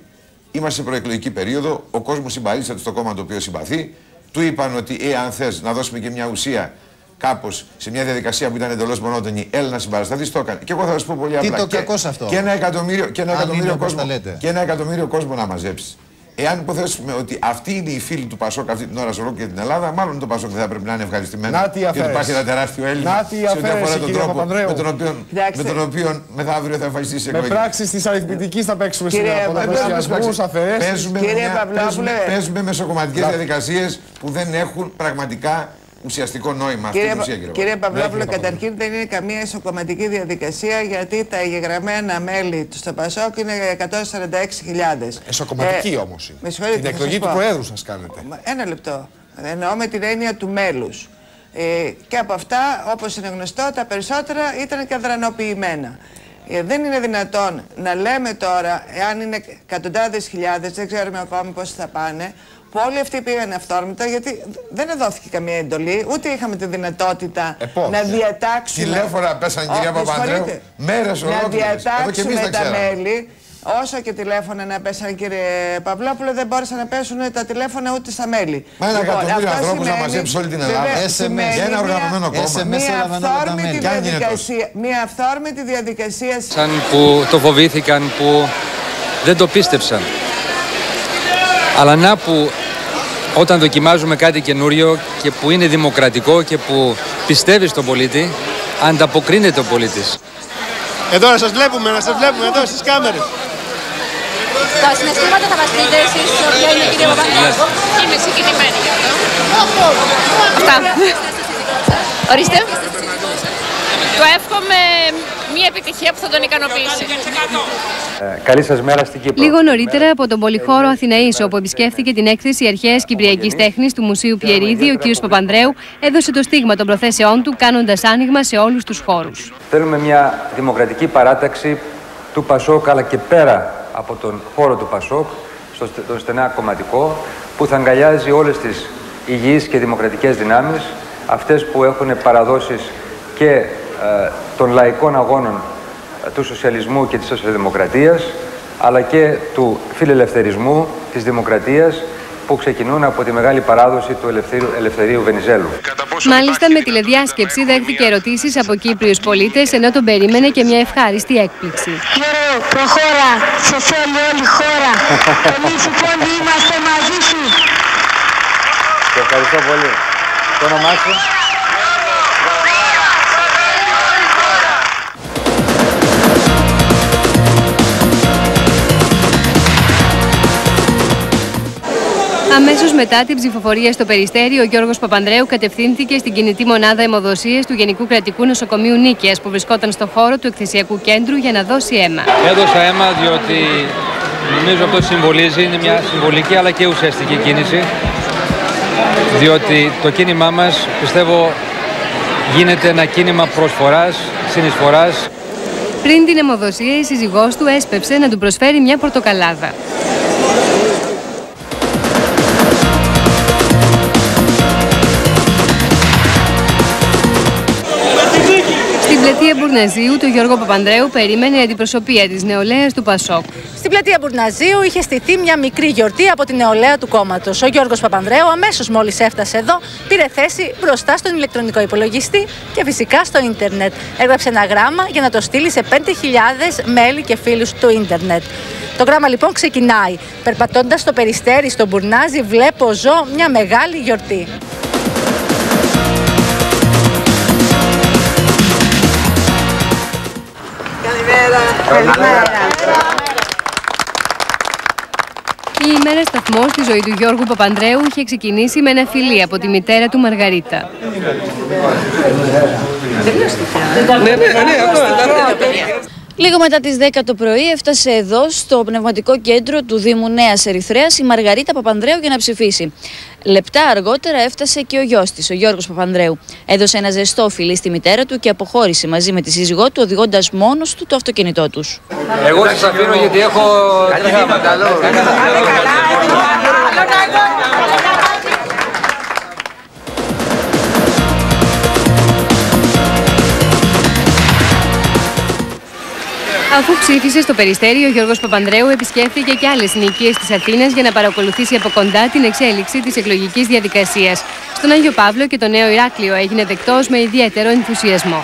είμαστε σε προεκλογική περίοδο. Ο κόσμος συμπαρίσταται στο κόμμα το οποίο συμπαθεί. Του είπαν ότι, εάν θες να δώσουμε και μια ουσία κάπως σε μια διαδικασία που ήταν εντελώς μονότονη, έλα να συμπαρασταθείς, το έκανε. Και εγώ θα σου πω πολύ απλά. Τι το κακό σε αυτό. Και ένα εκατομμύριο, και ένα εκατομμύριο, κόσμο, και ένα εκατομμύριο κόσμο να μαζέψεις. Εάν υποθέσουμε ότι αυτοί είναι οι φίλοι του Πασόκ αυτή την ώρα σε ολόκληρη την Ελλάδα, μάλλον το Πασόκ δεν θα πρέπει να είναι ευχαριστημένο. Γιατί υπάρχει ένα τεράστιο έλλειμμα σε ό,τι αφορά τον τρόπο με τον οποίο, με τον οποίο μεθαύριο θα εμφανιστεί σε εκλογές. Με πράξεις της αριθμητικής θα παίξουμε σήμερα. Πολλαπλασιασμούς, αφαιρέσεις. Παίζουμε μεσοκομματικές διαδικασίες που δεν έχουν πραγματικά ουσιαστικό νόημα. Κύριε, αυτή ουσία, κύριε, κύριε Παυλόπουλο, καταρχήν δεν είναι καμία ισοκομματική διαδικασία, γιατί τα εγγεγραμμένα μέλη του στο Πασόκ είναι εκατόν σαράντα έξι χιλιάδες. Ισοκομματική ε, όμως είναι. Με συγχωρείτε, την εκλογή του Προέδρου σας κάνετε. Ένα λεπτό. Εννοώ με την έννοια του μέλους. Ε, και από αυτά, όπως είναι γνωστό, τα περισσότερα ήταν και αδρανοποιημένα. Ε, δεν είναι δυνατόν να λέμε τώρα, εάν είναι εκατοντάδες χιλιάδες, δεν ξέρουμε ακόμη πώς θα πάνε, που όλοι αυτοί πήγαν αυθόρμητα, γιατί δεν δόθηκε καμία εντολή, ούτε είχαμε τη δυνατότητα ε, να διατάξουμε. Τηλέφωνα πέσαν, κυρία Παπανδρέου, μέρες ολόκληρες. Να διατάξουμε τα μέλη. Όσο και τηλέφωνα να πέσαν, κύριε Παυλόπουλο, δεν μπόρεσαν να πέσουν τα τηλέφωνα ούτε στα μέλη. Μα ένα λοιπόν, εκατομμύριο ανθρώπους να μαζέψει όλη την Ελλάδα. Για ένα οργανωμένο κόμμα. Μια αυθόρμητη διαδικασία. Σαν που το φοβήθηκαν, που δεν το πίστεψαν. Αλλά να που όταν δοκιμάζουμε κάτι καινούριο και που είναι δημοκρατικό και που πιστεύει στον πολίτη, ανταποκρίνεται ο πολίτης. Εδώ να σας βλέπουμε, να σας βλέπουμε εδώ στις κάμερες. Τα συναισθήματα θα μας πείτε εσείς ποια είναι, κύριε Παπανδρέου? Είμαι συγκινημένη γι' αυτό. Αυτά. Ορίστε. Του εύχομαι μια επιτυχία που θα τον ικανοποιήσει. Ε, καλή σας μέρα στην Κύπρο. Λίγο νωρίτερα από τον Πολυχώρο Αθηναής, όπου επισκέφθηκε την έκθεση Αρχαίας Κυπριακής Τέχνης του Μουσείου Πιερίδη, ο κ. Παπανδρέου έδωσε το στίγμα των προθέσεών του, κάνοντας άνοιγμα σε όλους τους χώρους. Θέλουμε μια δημοκρατική παράταξη του Πασόκ, αλλά και πέρα από τον χώρο του Πασόκ, στο το στενά κομματικό, που θα αγκαλιάζει όλες τις υγιείς και δημοκρατικές δυνάμεις, αυτές που έχουν παραδόσεις και ε, των λαϊκών αγώνων ε, του σοσιαλισμού και της σοσιαλδημοκρατίας, αλλά και του φιλελευθερισμού, της δημοκρατίας, που ξεκινούν από τη μεγάλη παράδοση του Ελευθερίου, Ελευθερίου Βενιζέλου. Μάλιστα, με τηλεδιάσκεψη δέχτηκε ερωτήσεις από Κύπριους πολίτες, ενώ τον περίμενε και μια ευχάριστη έκπληξη. Γιώργο, προχώρα, σε θέλει όλη η χώρα. Εμείς οι πόντοι είμαστε μαζί σου. Σε ευχαριστώ πολύ. Το όνομά σου? Αμέσως μετά την ψηφοφορία στο Περιστέρι, ο Γιώργος Παπανδρέου κατευθύνθηκε στην κινητή μονάδα αιμοδοσίας του Γενικού Κρατικού Νοσοκομείου Νίκαιας, που βρισκόταν στο χώρο του εκθεσιακού κέντρου για να δώσει αίμα. Έδωσα αίμα διότι νομίζω αυτό συμβολίζει, είναι μια συμβολική αλλά και ουσιαστική κίνηση, διότι το κίνημά μας, πιστεύω, γίνεται ένα κίνημα προσφοράς, συνεισφοράς. Πριν την αιμοδοσία, η σύζυγός του έσπευσε να του προσφέρει μια πορτοκαλάδα. Στην πλατεία Μπουρναζίου, τον Γιώργο Παπανδρέου περίμενε η αντιπροσωπεία της νεολαίας του Πασόκ. Στην πλατεία Μπουρναζίου είχε στηθεί μια μικρή γιορτή από τη νεολαία του κόμματος. Ο Γιώργος Παπανδρέου, αμέσως μόλις έφτασε εδώ, πήρε θέση μπροστά στον ηλεκτρονικό υπολογιστή και φυσικά στο ίντερνετ. Έγραψε ένα γράμμα για να το στείλει σε πέντε χιλιάδες μέλη και φίλους του ίντερνετ. Το γράμμα λοιπόν ξεκινάει. Περπατώντας στο Περιστέρι, στο Μπουρνάζι, βλέπω ζω μια μεγάλη γιορτή. Καλημέρα. Η ημέρα σταθμό στη ζωή του Γιώργου Παπανδρέου είχε ξεκινήσει με ένα φιλί από τη μητέρα του Μαργαρίτα. Λίγο μετά τις δέκα το πρωί έφτασε εδώ στο πνευματικό κέντρο του Δήμου Νέας Ερυθρέας η Μαργαρίτα Παπανδρέου για να ψηφίσει. Λεπτά αργότερα έφτασε και ο γιος της, ο Γιώργος Παπανδρέου. Έδωσε ένα ζεστό φιλί στη μητέρα του και αποχώρησε μαζί με τη σύζυγό του, οδηγώντας μόνος του το αυτοκίνητό τους. Εγώ σας αφήνω γιατί έχω τρεχάματα. Αφού ψήφισε στο Περιστέρι, ο Γιώργος Παπανδρέου επισκέφθηκε και άλλες συνοικίες της Αθήνας για να παρακολουθήσει από κοντά την εξέλιξη της εκλογικής διαδικασίας. Στον Άγιο Παύλο και το Νέο Ηράκλειο έγινε δεκτός με ιδιαίτερο ενθουσιασμό.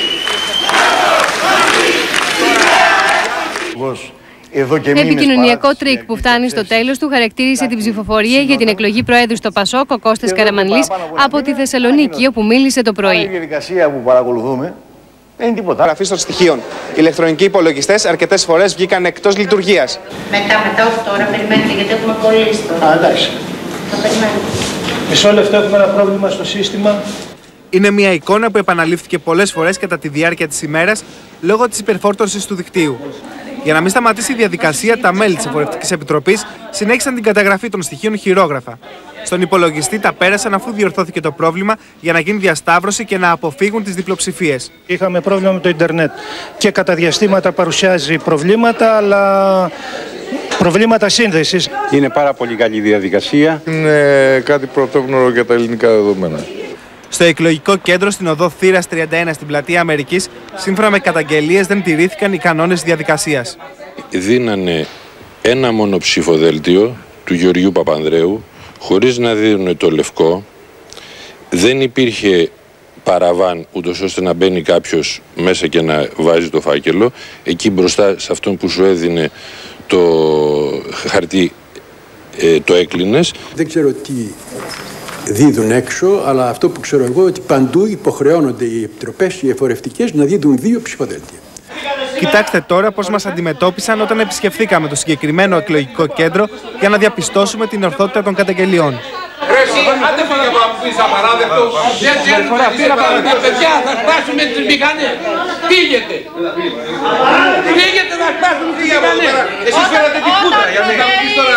Εδώ και Επικοινωνιακό τρίκ που φτάνει στο τέλος του χαρακτήρισε την ψηφοφορία για την εκλογή Προέδρου στο Πασόκ ο Κώστας Καραμανλής από τη Θεσσαλονίκη, όπου μίλησε το πρωί. Η διαδικασία που παρακολουθούμε δεν είναι τίποτα. Γραφή των στοιχείων. Οι ηλεκτρονικοί υπολογιστές αρκετές φορές βγήκαν εκτός λειτουργίας. Μετά, μετά, όχι τώρα, περιμένετε γιατί έχουμε κολλήσει τώρα. Α, εντάξει. Θα περιμένουμε. Μισό λεπτό, έχουμε ένα πρόβλημα στο σύστημα. Είναι μια εικόνα που επαναλήφθηκε πολλές φορές κατά τη διάρκεια της ημέρας λόγω της υπερφόρτωσης του δικτύου. Για να μην σταματήσει η διαδικασία, τα μέλη της Εφορευτικής Επιτροπής συνέχισαν την καταγραφή των στοιχείων χειρόγραφα. Στον υπολογιστή τα πέρασαν αφού διορθώθηκε το πρόβλημα για να γίνει διασταύρωση και να αποφύγουν τις διπλοψηφίες. Είχαμε πρόβλημα με το ίντερνετ και κατά διαστήματα παρουσιάζει προβλήματα, αλλά προβλήματα σύνδεσης. Είναι πάρα πολύ καλή διαδικασία. Είναι κάτι πρωτόγνωρο για τα ελληνικά δεδομένα. Στο εκλογικό κέντρο στην οδό Θήρας τριάντα ένα στην πλατεία Αμερικής, σύμφωνα με καταγγελίες, δεν τηρήθηκαν οι κανόνες διαδικασίας. Δίνανε ένα μόνο ψηφοδέλτιο του Γεωργίου Παπανδρέου, χωρίς να δίνουν το λευκό. Δεν υπήρχε παραβάν, ούτως ώστε να μπαίνει κάποιος μέσα και να βάζει το φάκελο. Εκεί μπροστά σε αυτόν που σου έδινε το χαρτί, ε, το έκλεινες. Δεν ξέρω τι δίδουν έξω, αλλά αυτό που ξέρω εγώ ότι παντού υποχρεώνονται οι επιτροπές, οι εφορευτικές, να δίδουν δύο ψηφοδέλτια. Κοιτάξτε τώρα πώς μας αντιμετώπισαν όταν επισκεφθήκαμε το συγκεκριμένο εκλογικό κέντρο για να διαπιστώσουμε την ορθότητα των καταγγελιών. Ρε εσύ, άντε φύγε από που είσαι απαράδεκτος. Δεν θέλουμε να είσαι απαράδεκτος. Παιδιά, θα σπάσουμε τις μηχανές. Φύγετε. Φύγετε να σπάσουμε τις μηχανές. Εσείς φέρατε την κούτρα για να μην κάνουμε τώρα...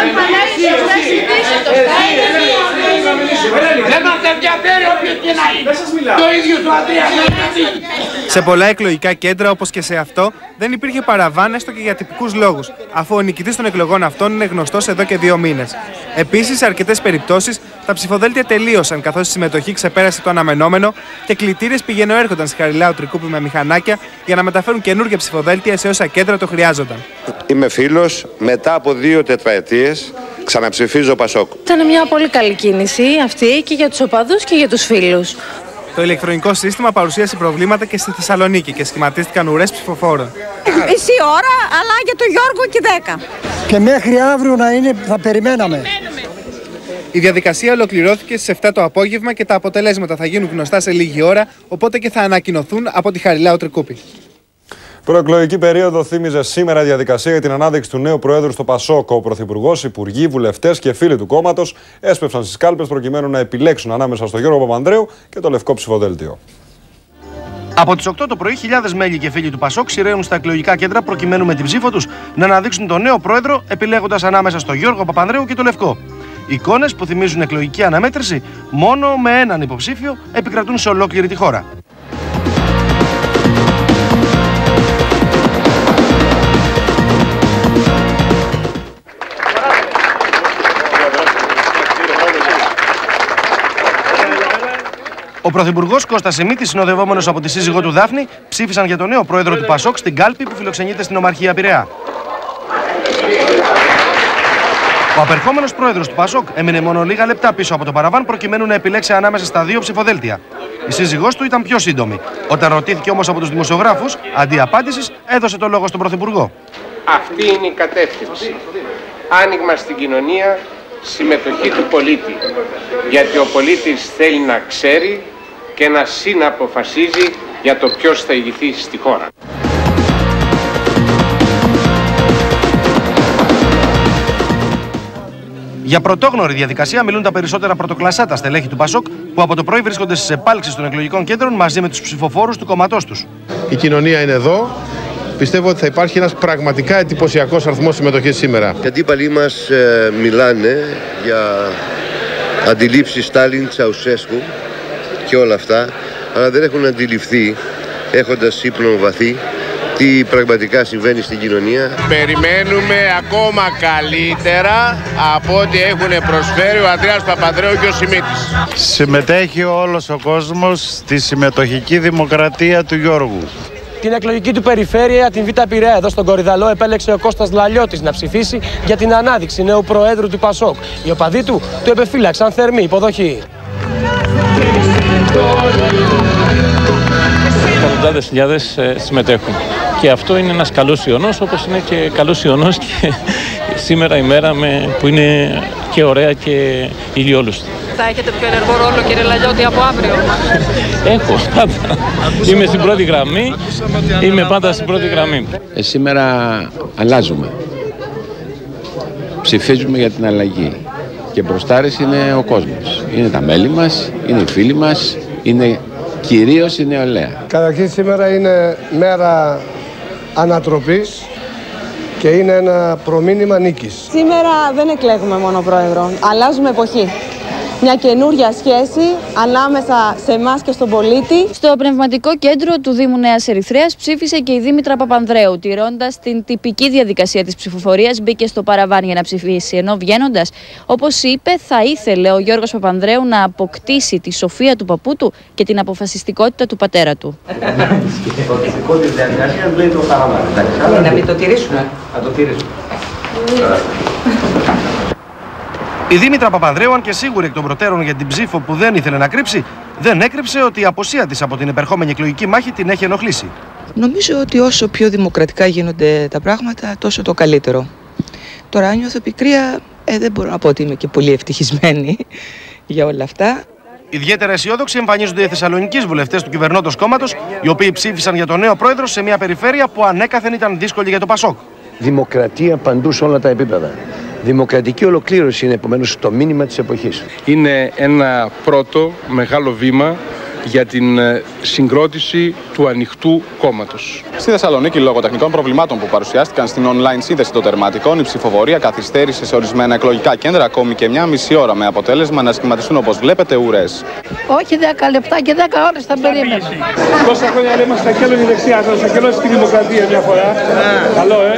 Δεν μας ενδιαφέρει όποιος και να είναι. Το ίδιο του Αντρέα. Σε πολλά εκλογικά κέντρα, όπως και σε αυτό, δεν υπήρχε παραβάν έστω και για τυπικούς λόγους, αφού ο νικητής των εκλογών αυτών είναι γνωστός εδώ και δύο μήνες. Επίσης, σε αρκετές περιπτώσεις, τα ψηφοδέλτια τελείωσαν καθώς η συμμετοχή ξεπέρασε το αναμενόμενο και κλητήρες πηγαίνουν έρχονταν στη Χαριλάου Τρικούπη με μηχανάκια για να μεταφέρουν καινούργια ψηφοδέλτια σε όσα κέντρα το χρειάζονταν. Είμαι φίλος, μετά από δύο τετραετίες ξαναψηφίζω Πασόκ. Ήταν μια πολύ καλή κίνηση αυτή και για τους οπαδούς και για τους φίλους. Το ηλεκτρονικό σύστημα παρουσίασε προβλήματα και στη Θεσσαλονίκη και σχηματίστηκαν ουρές ψηφοφόρων. Μισή ώρα, αλλά για τον Γιώργο και δέκα. Και μέχρι αύριο να είναι, θα περιμέναμε. Η διαδικασία ολοκληρώθηκε στις επτά το απόγευμα και τα αποτελέσματα θα γίνουν γνωστά σε λίγη ώρα, οπότε και θα ανακοινωθούν από τη Χαριλάου Τρικούπη. Προεκλογική περίοδο θύμιζε σήμερα η διαδικασία για την ανάδειξη του νέου Προέδρου στο Πασόκ. Ο Πρωθυπουργός, υπουργοί, βουλευτές και φίλοι του κόμματος έσπευσαν στις κάλπες προκειμένου να επιλέξουν ανάμεσα στο Γιώργο Παπανδρέου και το λευκό ψηφοδέλτιο. Από τις οκτώ το πρωί, χιλιάδες μέλη και φίλοι του Πασόκ σειραίουν στα εκλογικά κέντρα προκειμένου με την ψήφο τους να αναδείξουν τον νέο πρόεδρο, επιλέγοντας ανάμεσα στο Γιώργο Παπανδρέου και το λευκό. Εικόνες που θυμίζουν εκλογική αναμέτρηση, μόνο με έναν υποψήφιο επικρατούν σε ολόκληρη τη χώρα. Ο Πρωθυπουργός Κώστας Σιμίτης, συνοδευόμενος από τη σύζυγό του Δάφνη, ψήφισαν για τον νέο πρόεδρο του Πασόκ στην κάλπη που φιλοξενείται στην Ομαρχία Πειραιά. Ο απερχόμενος πρόεδρος του Πασόκ έμεινε μόνο λίγα λεπτά πίσω από το παραβάν προκειμένου να επιλέξει ανάμεσα στα δύο ψηφοδέλτια. Η σύζυγός του ήταν πιο σύντομη. Όταν ρωτήθηκε όμως από τους δημοσιογράφους, αντί απάντησης, έδωσε το λόγο στον Πρωθυπουργό. Αυτή είναι η κατεύθυνση. Άνοιγμα στην κοινωνία, συμμετοχή του πολίτη. Γιατί ο πολίτης θέλει να ξέρει και να συναποφασίζει για το ποιος θα ηγηθεί στη χώρα. Για πρωτόγνωρη διαδικασία μιλούν τα περισσότερα πρωτοκλασσάτα στελέχη του Πασόκ που από το πρωί βρίσκονται στις επάλξεις των εκλογικών κέντρων μαζί με τους ψηφοφόρους του κόμματός τους. Η κοινωνία είναι εδώ. Πιστεύω ότι θα υπάρχει ένας πραγματικά εντυπωσιακός αριθμός συμμετοχής σήμερα. Οι αντίπαλοι μας ε, μιλάνε για αντιλήψεις Στάλιν, Τσαουσέσκου και όλα αυτά, αλλά δεν έχουν αντιληφθεί, έχοντας ύπνο βαθύ, τι πραγματικά συμβαίνει στην κοινωνία. Περιμένουμε ακόμα καλύτερα από ό,τι έχουν προσφέρει ο Ανδρέας Παπανδρέου και ο Σιμίτης. Συμμετέχει όλος ο κόσμος στη συμμετοχική δημοκρατία του Γιώργου. Στην εκλογική του περιφέρεια, την Β' Πειραιά, εδώ στον Κορυδαλό, επέλεξε ο Κώστας Λαλιώτης να ψηφίσει για την ανάδειξη νέου Προέδρου του Πασόκ. Οι οπαδοί του του επεφύλαξαν θερμή υποδοχή. Εκατοντάδες χιλιάδες συμμετέχουν. Και αυτό είναι ένας καλός ιονός, όπως είναι και καλός ιονός και σήμερα η μέρα με, που είναι και ωραία και ηλιόλουστη. Θα έχετε πιο ενεργό ρόλο, κύριε Λαλιώτη, από αύριο? Έχω πάντα. Είμαι στην πρώτη γραμμή. Είμαι πάντα στην πρώτη γραμμή. Ε, σήμερα αλλάζουμε. Ψηφίζουμε για την αλλαγή. Και μπροστάρες είναι ο κόσμος. Είναι τα μέλη μας, είναι οι φίλοι μας, είναι κυρίως η νεολαία. Καταρχήν σήμερα είναι μέρα ανατροπής και είναι ένα προμήνυμα νίκης. Σήμερα δεν εκλέγουμε μόνο πρόεδρο, αλλάζουμε εποχή. Μια καινούρια σχέση ανάμεσα σε εμάς και στον πολίτη. Στο πνευματικό κέντρο του Δήμου Νέας Ερυθρέας ψήφισε και η Δήμητρα Παπανδρέου. Τηρώντας την τυπική διαδικασία της ψηφοφορίας, μπήκε στο παραβάν για να ψηφίσει. Ενώ βγαίνοντας, όπως είπε, θα ήθελε ο Γιώργος Παπανδρέου να αποκτήσει τη σοφία του παππού του και την αποφασιστικότητα του πατέρα του. Το της διαδικασίας λέει το παραβάν. Να μην το τηρήσουμε. Να το τηρήσουμε. Η Δήμητρα Παπανδρέου, αν και σίγουρη εκ των προτέρων για την ψήφο που δεν ήθελε να κρύψει, δεν έκρυψε ότι η απουσία της από την επερχόμενη εκλογική μάχη την έχει ενοχλήσει. Νομίζω ότι όσο πιο δημοκρατικά γίνονται τα πράγματα, τόσο το καλύτερο. Τώρα, αν νιώθω πικρία, ε, δεν μπορώ να πω ότι είμαι και πολύ ευτυχισμένη για όλα αυτά. Ιδιαίτερα αισιόδοξοι εμφανίζονται οι Θεσσαλονικείς βουλευτές του κυβερνώντος κόμματος, οι οποίοι ψήφισαν για τον νέο πρόεδρο σε μια περιφέρεια που ανέκαθεν ήταν δύσκολη για το Πασόκ. Δημοκρατία παντού σε όλα τα επίπεδα. Δημοκρατική ολοκλήρωση είναι επομένως το μήνυμα της εποχής. Είναι ένα πρώτο μεγάλο βήμα για την συγκρότηση του ανοιχτού κόμματος. Στη Θεσσαλονίκη, λόγω τεχνικών προβλημάτων που παρουσιάστηκαν στην online σύνδεση των τερματικών, η ψηφοφορία καθυστέρησε σε ορισμένα εκλογικά κέντρα ακόμη και μια μισή ώρα, με αποτέλεσμα να σχηματιστούν, όπως βλέπετε, ουρές. Όχι δέκα λεπτά και δέκα ώρες θα περίμενα. Τόσα χρόνια λέμε στα κέλος η δεξιά, στα κέλος τη δημοκρατία μια φορά. Καλό, ε.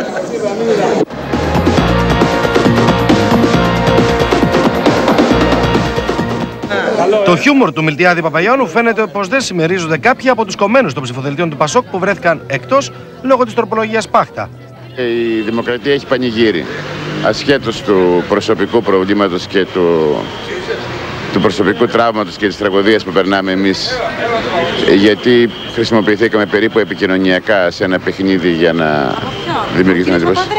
Το χιούμορ του Μιλτιάδη Παπαγιάννου φαίνεται πως δεν συμμερίζονται κάποιοι από τους κομμένους των ψηφοδελτίων του Πασόκ που βρέθηκαν εκτός λόγω της τροπολογίας Πάχτα. Η δημοκρατία έχει πανηγύρι, ασχέτως του προσωπικού προβλήματος και του, του προσωπικού τραύματος και της τραγωδίας που περνάμε εμείς, γιατί χρησιμοποιηθήκαμε περίπου επικοινωνιακά σε ένα παιχνίδι για να δημιουργηθεί ένα εντύπωση.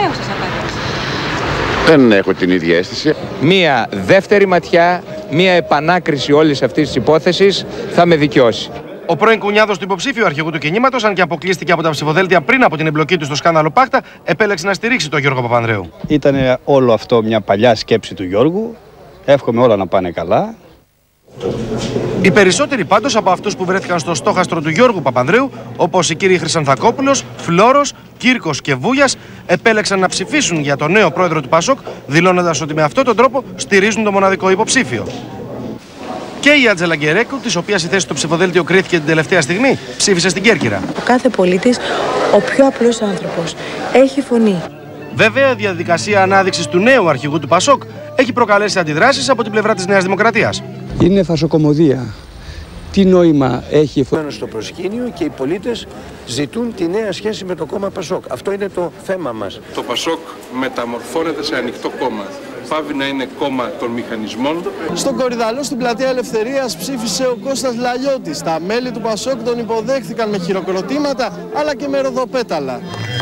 Δεν έχω την ίδια αίσθηση. Μία δεύτερη ματιά, μία επανάκριση όλης αυτής της υπόθεσης θα με δικαιώσει. Ο πρώην κουνιάδος του υποψήφιου αρχηγού του κινήματος, αν και αποκλείστηκε από τα ψηφοδέλτια πριν από την εμπλοκή του στο σκάνδαλο Πάχτα, επέλεξε να στηρίξει τον Γιώργο Παπανδρέου. Ήταν όλο αυτό μια παλιά σκέψη του Γιώργου. Εύχομαι όλα να πάνε καλά. Οι περισσότεροι πάντως από αυτούς που βρέθηκαν στο στόχαστρο του Γιώργου Παπανδρέου, όπως οι κύριοι Χρυσανθακόπουλος, Φλόρος, Κύρκος και Βούγιας, επέλεξαν να ψηφίσουν για τον νέο πρόεδρο του Πασόκ, δηλώνοντας ότι με αυτόν τον τρόπο στηρίζουν το μοναδικό υποψήφιο. Και η Άντζελα Γκερέκου, της οποίας η θέση στο ψηφοδέλτιο κρίθηκε την τελευταία στιγμή, ψήφισε στην Κέρκυρα. Ο κάθε πολίτης, ο πιο απλός άνθρωπος, έχει φωνή. Βέβαια, η διαδικασία ανάδειξης του νέου αρχηγού του Πασόκ έχει προκαλέσει αντιδράσεις από την πλευρά της Νέας Δημοκρατίας. Είναι φασοκομωδία. Τι νόημα έχει στο προσκήνιο και οι πολίτες ζητούν τη νέα σχέση με το κόμμα Πασόκ. Αυτό είναι το θέμα μας. Το Πασόκ μεταμορφώνεται σε ανοιχτό κόμμα. Πάβει να είναι κόμμα των μηχανισμών. Στον Κορυδαλό, στην πλατεία Ελευθερίας, ψήφισε ο Κώστας Λαλιώτης. Τα μέλη του Πασόκ τον υποδέχθηκαν με χειροκροτήματα αλλά και με ροδοπέταλα.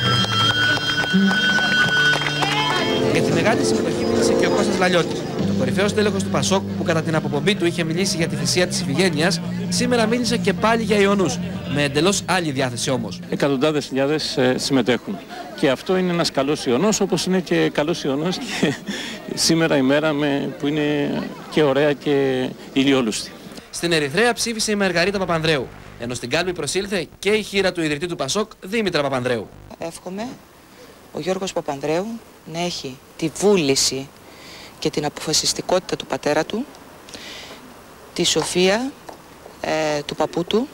Για τη μεγάλη συμμετοχή μίλησε και ο Κώστας Λαλιώτης. Το κορυφαίο τέλεχος του Πασόκ, που κατά την αποπομπή του είχε μιλήσει για τη θυσία της Ιφηγένειας, σήμερα μίλησε και πάλι για ιονούς, με εντελώς άλλη διάθεση όμως. Εκατοντάδες χιλιάδες ε, συμμετέχουν. Και αυτό είναι ένας καλός ιονός, όπως είναι και καλός ιονός και σήμερα η μέρα με, που είναι και ωραία και ηλιόλουστη. Στην Ερυθρέα ψήφισε η Μαργαρίτα Παπανδρέου, ενώ στην κάλπη προσήλθε και η χείρα του ιδρυτή του Πασόκ, Δήμητρα Παπανδρέου. Εύχομαι ο Γιώργος Παπανδρέου να έχει τη βούληση και την αποφασιστικότητα του πατέρα του, τη σοφία ε, του παππού του.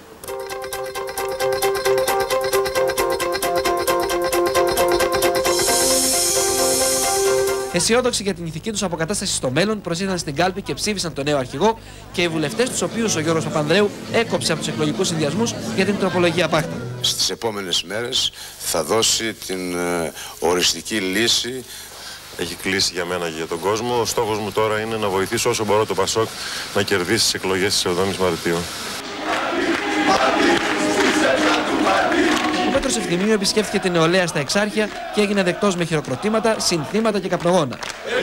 Αισιόδοξοι για την ηθική τους αποκατάσταση στο μέλλον, προσήλθαν στην κάλπη και ψήφισαν τον νέο αρχηγό και οι βουλευτές τους οποίους ο Γιώργος Παπανδρέου έκοψε από τους εκλογικούς συνδυασμούς για την τροπολογία Πάχτα. στις επόμενες μέρες θα δώσει την ε, οριστική λύση. Έχει κλείσει για μένα και για τον κόσμο. Ο στόχος μου τώρα είναι να βοηθήσω όσο μπορώ το Πασόκ να κερδίσει τις εκλογές της εβδόμης Μαρτίου. Ο Πέτρος Ευθυμίου επισκέφθηκε την νεολαία στα Εξάρχεια και έγινε δεκτός με χειροκροτήματα, συνθήματα και καπνογόνα.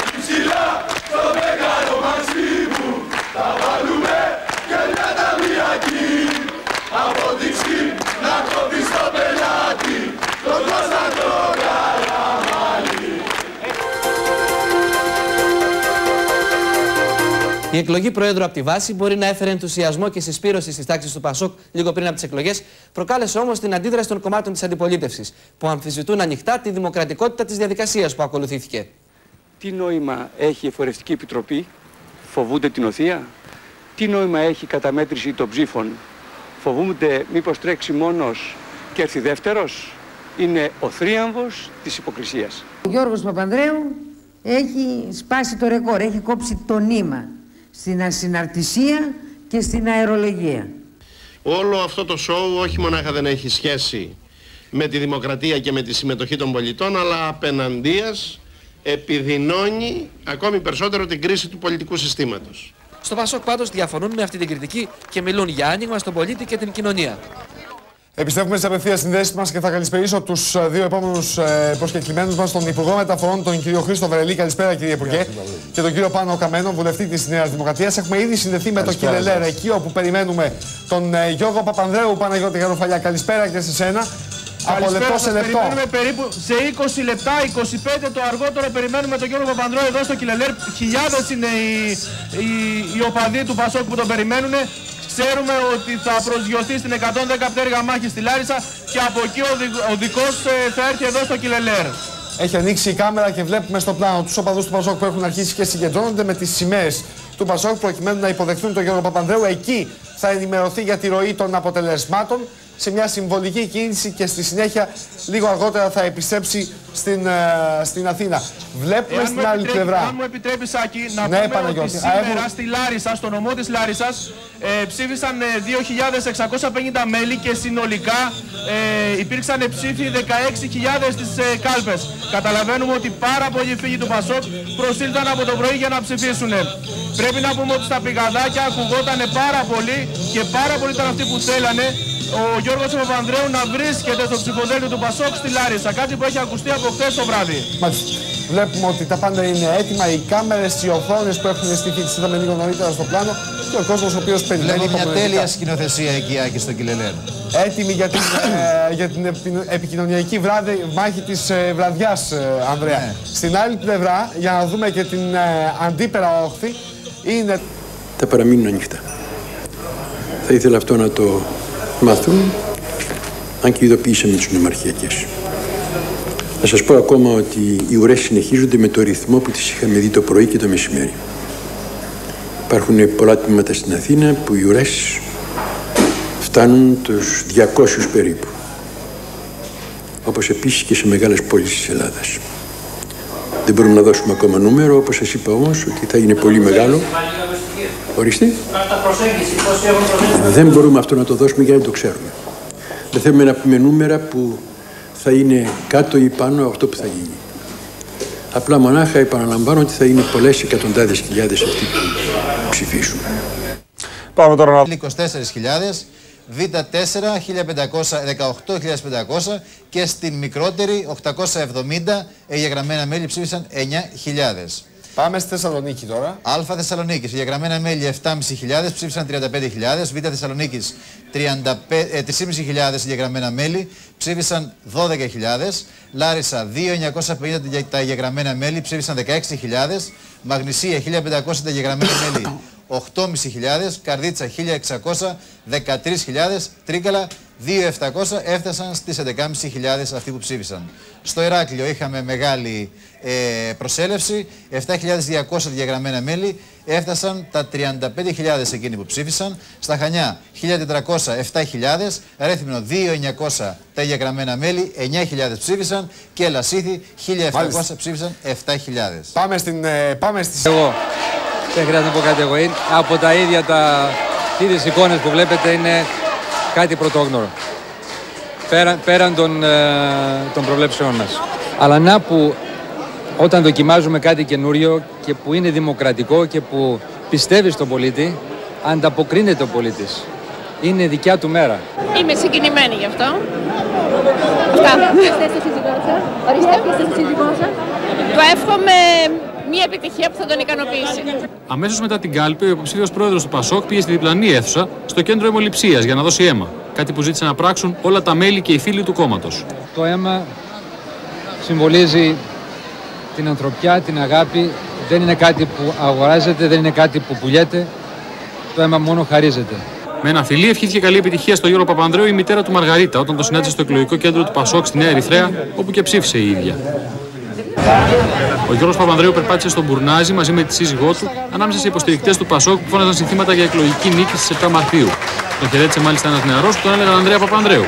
Η εκλογή Προέδρου από τη βάση μπορεί να έφερε ενθουσιασμό και συσπήρωση στις τάξεις του Πασόκ λίγο πριν από τις εκλογές, προκάλεσε όμως την αντίδραση των κομμάτων της αντιπολίτευσης, που αμφισβητούν ανοιχτά τη δημοκρατικότητα της διαδικασίας που ακολουθήθηκε. Τι νόημα έχει η Εφορευτική Επιτροπή, φοβούνται την οθεία? Τι νόημα έχει η καταμέτρηση των ψήφων, φοβούνται μήπως τρέξει μόνος και έρθει δεύτερος? Είναι ο θρίαμβος της υποκρισίας. Ο Γιώργος Παπανδρέου έχει σπάσει το ρεκόρ, έχει κόψει το νήμα στην ασυναρτησία και στην αερολογία. Όλο αυτό το σοου όχι μονάχα δεν έχει σχέση με τη δημοκρατία και με τη συμμετοχή των πολιτών, αλλά απέναντίας επιδεινώνει ακόμη περισσότερο την κρίση του πολιτικού συστήματος. Στο Πασόκ πάντως διαφωνούν με αυτή την κριτική και μιλούν για άνοιγμα στον πολίτη και την κοινωνία. Επιστρέφουμε στις απευθείας συνδέσεις μας και θα καλησπερίσω τους δύο επόμενους ε, προσκεκλημένους μας, τον Υπουργό Μεταφορών, τον κύριο Χρήστο Βερελή. Καλησπέρα, κύριε Υπουργέ. Και τον κύριο Πάνο Καμένο, βουλευτή της Νέας Δημοκρατίας. Έχουμε ήδη συνδεθεί με τον Κιλελέρ, εκεί όπου περιμένουμε τον ε, Γιώργο Παπανδρέου. Παναγιώτη Γαροφαλιά, καλησπέρα και σε σένα. Από λεπτό σε λεπτό. Περιμένουμε περίπου σε είκοσι λεπτά, είκοσι πέντε το αργότερο, περιμένουμε τον Γιώργο Παπανδρέου εδώ στο Κιλελέρ. Χιλιάδες είναι οι, οι, οι οπαδοί του Πασόκ που τον περιμένουν. Ξέρουμε ότι θα προσγειωθεί στην εκατόν δέκα πτέρυγα μάχη στη Λάρισα και από εκεί ο, δι, ο δικός θα έρθει εδώ στο Κιλελέρ. Έχει ανοίξει η κάμερα και βλέπουμε στο πλάνο τους οπαδούς του Πασόκ που έχουν αρχίσει και συγκεντρώνονται με τις σημαίες του Πασόκ προκειμένου να υποδεχθούν τον Γιώργο Παπανδρέου. Εκεί θα ενημερωθεί για τη ροή των αποτελεσμάτων σε μια συμβολική κίνηση και στη συνέχεια λίγο αργότερα θα επιστρέψει στην, uh, στην Αθήνα. Βλέπουμε εάν στην άλλη πλευρά. Αν μου επιτρέπει, Σάκη, να ναι, πούμε Παναγιώτη. ότι σήμερα Έχουμε... στη Λάρισα, στο νομό της Λάρισσας, ε, ψήφισαν ε, δύο χιλιάδες εξακόσια πενήντα μέλη και συνολικά ε, υπήρξαν ψήφοι δεκαέξι χιλιάδες στις ε, κάλπες. Καταλαβαίνουμε ότι πάρα πολλοί φίλοι του Πασόκ προσήλθαν από το πρωί για να ψηφίσουν. Πρέπει να πούμε ότι στα πηγαδάκια ακουγόταν πάρα πολύ και πάρα πολλοί ήταν αυτοί που θέλανε ο Γιώργος Παπανδρέου να βρίσκεται στο ψηφοδέλτιο του Πασόκ στη Λάρισα. Κάτι που έχει ακουστεί από χθες το βράδυ. Μάλιστα. Βλέπουμε ότι τα πάντα είναι έτοιμα. Οι κάμερες, οι οθόνες που έχουν στηθεί, τις είδαμε λίγο νωρίτερα στο πλάνο. Και ο κόσμος ο οποίος περιμένει. Βλέπω μια τέλεια σκηνοθεσία εκεί, Άκη, στο Κιλελέρ. Έτοιμοι για την, ε, για την επικοινωνιακή βράδυ, μάχη της ε, βραδιάς, ε, Ανδρέα. Ναι. Στην άλλη πλευρά, για να δούμε και την ε, αντίπερα όχθη, είναι. Θα παραμείνουν ανοιχτά. Θα ήθελα αυτό να το μάθουν, αν και ειδοποιήσαμε τις νομαρχιακές. Να σας πω ακόμα ότι οι ουρές συνεχίζονται με το ρυθμό που τις είχαμε δει το πρωί και το μεσημέρι. Υπάρχουν πολλά τμήματα στην Αθήνα που οι ουρές φτάνουν τους διακόσιους περίπου. Όπως επίσης και σε μεγάλες πόλεις της Ελλάδας. Δεν μπορούμε να δώσουμε ακόμα νούμερο, όπως σας είπα όμως, ότι θα είναι πολύ μεγάλο. Ορίστε. Δεν μπορούμε αυτό να το δώσουμε γιατί δεν το ξέρουμε. Δεν θέλουμε να πούμε νούμερα που θα είναι κάτω ή πάνω από αυτό που θα γίνει. Απλά μονάχα επαναλαμβάνω ότι θα είναι πολλές εκατοντάδες χιλιάδες αυτοί που ψηφίσουν. Πάμε τώρα να... είκοσι τέσσερις χιλιάδες, Β τέσσερα δεκαοκτώ χιλιάδες πεντακόσια και στην μικρότερη οκτακόσια εβδομήντα εγγεγραμμένα μέλη ψήφισαν εννιά χιλιάδες. Πάμε στη Θεσσαλονίκη τώρα. Α Θεσσαλονίκης, εγγεγραμμένα μέλη επτά χιλιάδες πεντακόσια ψήφισαν τριάντα πέντε χιλιάδες. Β Θεσσαλονίκης τρεις χιλιάδες πεντακόσια εγγεγραμμένα μέλη ψήφισαν δώδεκα χιλιάδες. Λάρισα δύο χιλιάδες εννιακόσια πενήντα τα εγγεγραμμένα μέλη ψήφισαν δεκαέξι χιλιάδες. Μαγνησία χίλια πεντακόσια τα εγγεγραμμένα μέλη οκτώ χιλιάδες πεντακόσια. Καρδίτσα χίλια εξακόσια δεκατρείς χιλιάδες. Τρίκαλα δύο χιλιάδες επτακόσια έφτασαν στις έντεκα χιλιάδες πεντακόσια αυτοί που ψήφισαν. Στο Ηράκλειο είχαμε μεγάλη ε, προσέλευση, επτά χιλιάδες διακόσια διαγραμμένα μέλη, έφτασαν τα τριάντα πέντε χιλιάδες εκείνοι που ψήφισαν. Στα Χανιά χίλια τετρακόσια επτά χιλιάδες, Ρέθυμνο δύο χιλιάδες εννιακόσια τα διαγραμμένα μέλη, εννιά χιλιάδες ψήφισαν και Λασίθι χίλια επτακόσια ψήφισαν επτά χιλιάδες. Πάμε στην... Ε, πάμε στις... Εγώ δεν χρειάζεται να πω κάτι εγώ. Από τα ίδια τα ίδιες εικόνες που βλέπετε είναι κάτι πρωτόγνωρο. πέρα, πέραν των, των προβλέψεών μας. Αλλά να που όταν δοκιμάζουμε κάτι καινούριο και που είναι δημοκρατικό και που πιστεύει στον πολίτη, ανταποκρίνεται ο πολίτης. Είναι δικιά του μέρα. Είμαι συγκινημένη γι' αυτό. Αυτά. Του εύχομαι μια επιτυχία που θα τον ικανοποιήσει. Αμέσως μετά την κάλπη, ο υποψήφιος πρόεδρος του Πασόκ πήγε στη διπλανή αίθουσα στο κέντρο αιμοληψίας για να δώσει αίμα. Κάτι που ζήτησαν να πράξουν όλα τα μέλη και οι φίλοι του κόμματος. Το αίμα συμβολίζει την ανθρωπιά, την αγάπη. Δεν είναι κάτι που αγοράζεται, δεν είναι κάτι που πουλιέται. Το αίμα μόνο χαρίζεται. Με ένα φιλί ευχήθηκε καλή επιτυχία στο Γιώργο Παπανδρέου η μητέρα του Μαργαρίτα όταν το συνάντησε στο εκλογικό κέντρο του Πασόκ στη Νέα Ερυθρέα, όπου και ψήφισε η ίδια. Ο Γιώργος Παπανδρέου περπάτησε στον Μπουρνάζι μαζί με τη σύζυγό του ανάμεσα σε υποστηρικτές του Πασόκ που φώναζαν συνθήματα για εκλογική νίκη στις επτά Μαρτίου. Τον χαιρέτησε μάλιστα ένας νεαρός που τον έλεγαν Ανδρέα Παπανδρέου.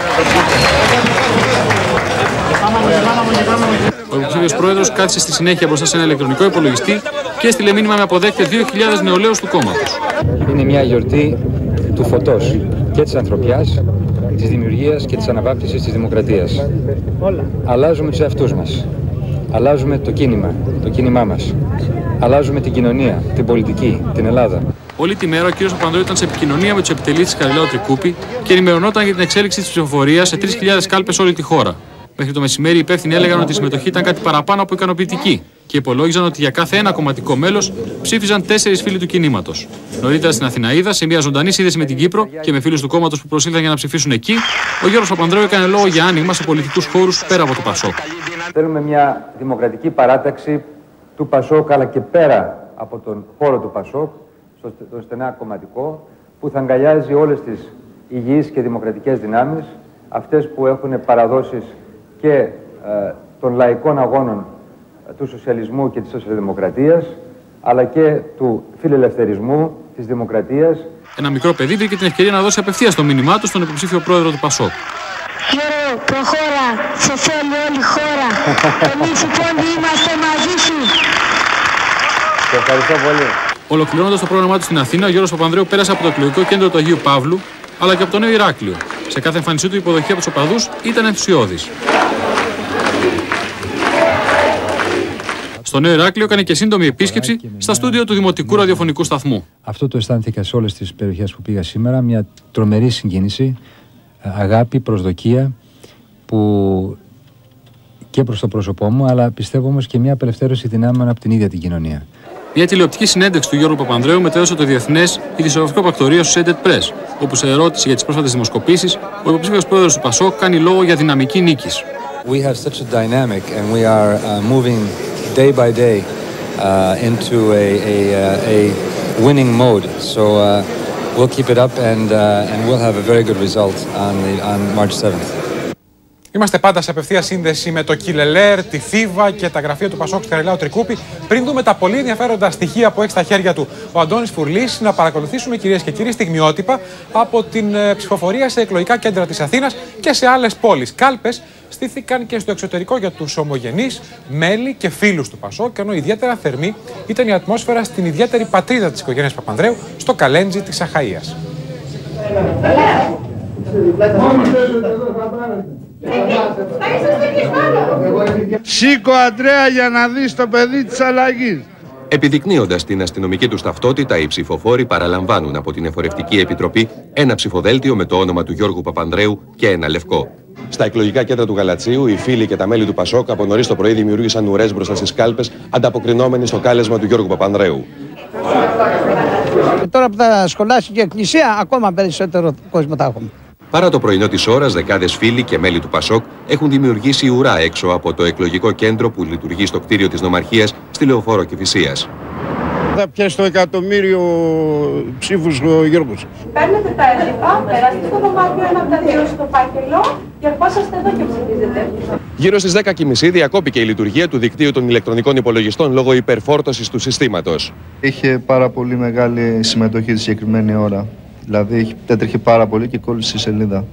Ο υποψήφιος πρόεδρος κάθισε στη συνέχεια μπροστά σε ένα ηλεκτρονικό υπολογιστή και έστειλε μήνυμα με αποδέκτε δύο χιλιάδες νεολαίους του κόμματος. Είναι μια γιορτή του φωτός και της ανθρωπιάς, της δημιουργίας και της αναβάπτισης της δημοκρατίας. Αλλάζουμε τους εαυτούς μας. Αλλάζουμε το κίνημα, το κίνημά μας. Αλλάζουμε την κοινωνία, την πολιτική, την Ελλάδα. Όλη τη μέρα ο κ. Παπανδρέου ήταν σε επικοινωνία με τους επιτελείς της Χαριλάου Τρικούπη και ενημερωνόταν για την εξέλιξη της ψηφοφορίας σε τρεις χιλιάδες κάλπες όλη τη χώρα. Μέχρι το μεσημέρι οι υπεύθυνοι έλεγαν ότι η συμμετοχή ήταν κάτι παραπάνω από ικανοποιητική και υπολόγιζαν ότι για κάθε ένα κομματικό μέλος ψήφιζαν τέσσερις φίλοι του κινήματος. Νωρίτερα στην Αθηναΐδα, σε μια ζωντανή σύνδεση με την Κύπρο και με φίλους του κόμματος που προσήλθαν για να ψηφίσουν εκεί, ο Γιώργος Παπανδρέου έκανε λόγο για άνοιγμα σε πολιτικούς χώρους πέρα από το Πασόκ. Θέλουμε μια δημοκρατική παράταξη του Πασόκ αλλά και πέρα από τον χώρο του Πασόκ, στο στενά κομματικό, που θα αγκαλιάζει όλες τις υγιείς και δημοκρατικές δυνάμεις, αυτές που έχουν παραδόσεις και ε, των λαϊκών αγώνων ε, του σοσιαλισμού και της σοσιαλδημοκρατίας, αλλά και του φιλελευθερισμού, της δημοκρατίας. Ένα μικρό παιδί βρήκε την ευκαιρία να δώσει απευθείας το μήνυμά του στον υποψήφιο πρόεδρο του Πασόκ. Γιώργο, προχώρα, σε θέλει όλη η χώρα. Εμείς οι πόντοι είμαστε μαζί σου. Σε ευχαριστώ πολύ. Ολοκληρώνοντας το πρόγραμμά του στην Αθήνα, ο Γιώργος Παπανδρέου πέρασε από το εκλογικό κέντρο του Αγίου Παύλου, αλλά και από το Νέο Ηράκλειο. Σε κάθε εμφάνισή του η υποδοχή από τους οπαδούς ήταν ενθουσιώδης. Στο Νέο Ηράκλειο έκανε και σύντομη επίσκεψη στα στούντιο του Δημοτικού Ραδιοφωνικού Σταθμού. Αυτό το αισθάνθηκα σε όλες τις περιοχές που πήγα σήμερα. Μια τρομερή συγκίνηση, αγάπη, προσδοκία που και προς το πρόσωπό μου, αλλά πιστεύω όμως και μια απελευθέρωση δυνάμεων από την ίδια την κοινωνία. Μια τηλεοπτική συνέντευξη του Γιώργου Παπανδρέου μετέδωσε το διεθνές ειδησιογραφικό πρακτορείο Associated Press, όπου σε ερώτηση για τις πρόσφατες δημοσκοπήσεις, ο υποψήφιος πρόεδρος του Πασόκ κάνει λόγο για δυναμική νίκης. We have such a dynamic and we are uh, moving day by day uh, into a, a, a winning mode. So uh, we'll keep it up and, uh, and we'll have a very good result on, the, on March seventh. Είμαστε πάντα σε απευθεία σύνδεση με το Κιλελέρ, τη Θήβα και τα γραφεία του Πασόκ στη Χαριλάου Τρικούπη. Πριν δούμε τα πολύ ενδιαφέροντα στοιχεία που έχει στα χέρια του ο Αντώνης Φουρλής, να παρακολουθήσουμε, κυρίες και κύριοι, στιγμιότυπα από την ε, ψηφοφορία σε εκλογικά κέντρα της Αθήνας και σε άλλες πόλεις. Κάλπες στήθηκαν και στο εξωτερικό για τους ομογενείς, μέλη και φίλους του Πασόκ, ενώ ιδιαίτερα θερμή ήταν η ατμόσφαιρα στην ιδιαίτερη πατρίδα της οικογένειας Παπανδρέου, στο Καλέντζι της Αχαΐας. Σήκω, Αντρέα, για να δεις το παιδί της αλλαγής. Επιδεικνύοντας την αστυνομική τους ταυτότητα, οι ψηφοφόροι παραλαμβάνουν από την Εφορευτική Επιτροπή ένα ψηφοδέλτιο με το όνομα του Γιώργου Παπανδρέου και ένα λευκό. Στα εκλογικά κέντρα του Γαλατσίου, οι φίλοι και τα μέλη του Πασόκ από νωρίς το πρωί δημιούργησαν ουρές μπροστά στις κάλπες, ανταποκρινόμενοι στο κάλεσμα του Γιώργου Παπανδρέου. Τώρα που θα σχολάσει και η Εκκλησία, ακόμα περισσότερο κόσμο θα έχουμε. Παρά το πρωινό της ώρας, δεκάδες φίλοι και μέλη του Πασόκ έχουν δημιουργήσει ουρά έξω από το εκλογικό κέντρο που λειτουργεί στο κτίριο της Νομαρχίας στη Λεωφόρο Κηφισίας. Θα πιάσει το εκατομμύριο ψήφους ο Γιώργος. Παίρνετε τα έντυπα, περάστε στο δωμάτιο ένα από τα δύο στο φάκελο και ερχόσαστε εδώ και ψηφίζετε. Γύρω στις δέκα και μισή διακόπηκε η λειτουργία του δικτύου των ηλεκτρονικών υπολογιστών λόγω υπερφόρτωσης του συστήματος. Είχε πάρα πολύ μεγάλη συμμετοχή τη συγκεκριμένη ώρα. Δηλαδή έτρεχε πάρα πολύ και κόλλησε η σελίδα.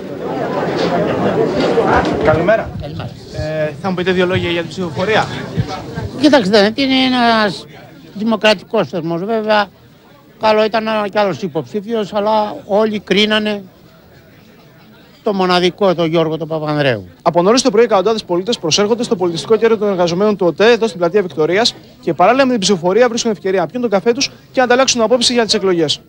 Καλημέρα. Καλημέρα. Ε, θα μου πείτε δύο λόγια για την ψηφοφορία. Κοιτάξτε, είναι ένας δημοκρατικός θεσμός. Βέβαια, καλό ήταν κι άλλος υποψήφιος, αλλά όλοι κρίνανε το το μοναδικό, τον Γιώργο τον Παπανδρέου. Από νωρίς το πρωί, εκατοντάδες πολίτες προσέρχονται στο πολιτιστικό κέντρο των εργαζομένων του ΟΤΕ, εδώ στην πλατεία Βικτωρίας, και παράλληλα με την ψηφοφορία βρίσκουν ευκαιρία να πιούν τον καφέ τους και να ανταλλάξουν απόψη για τις εκλογές.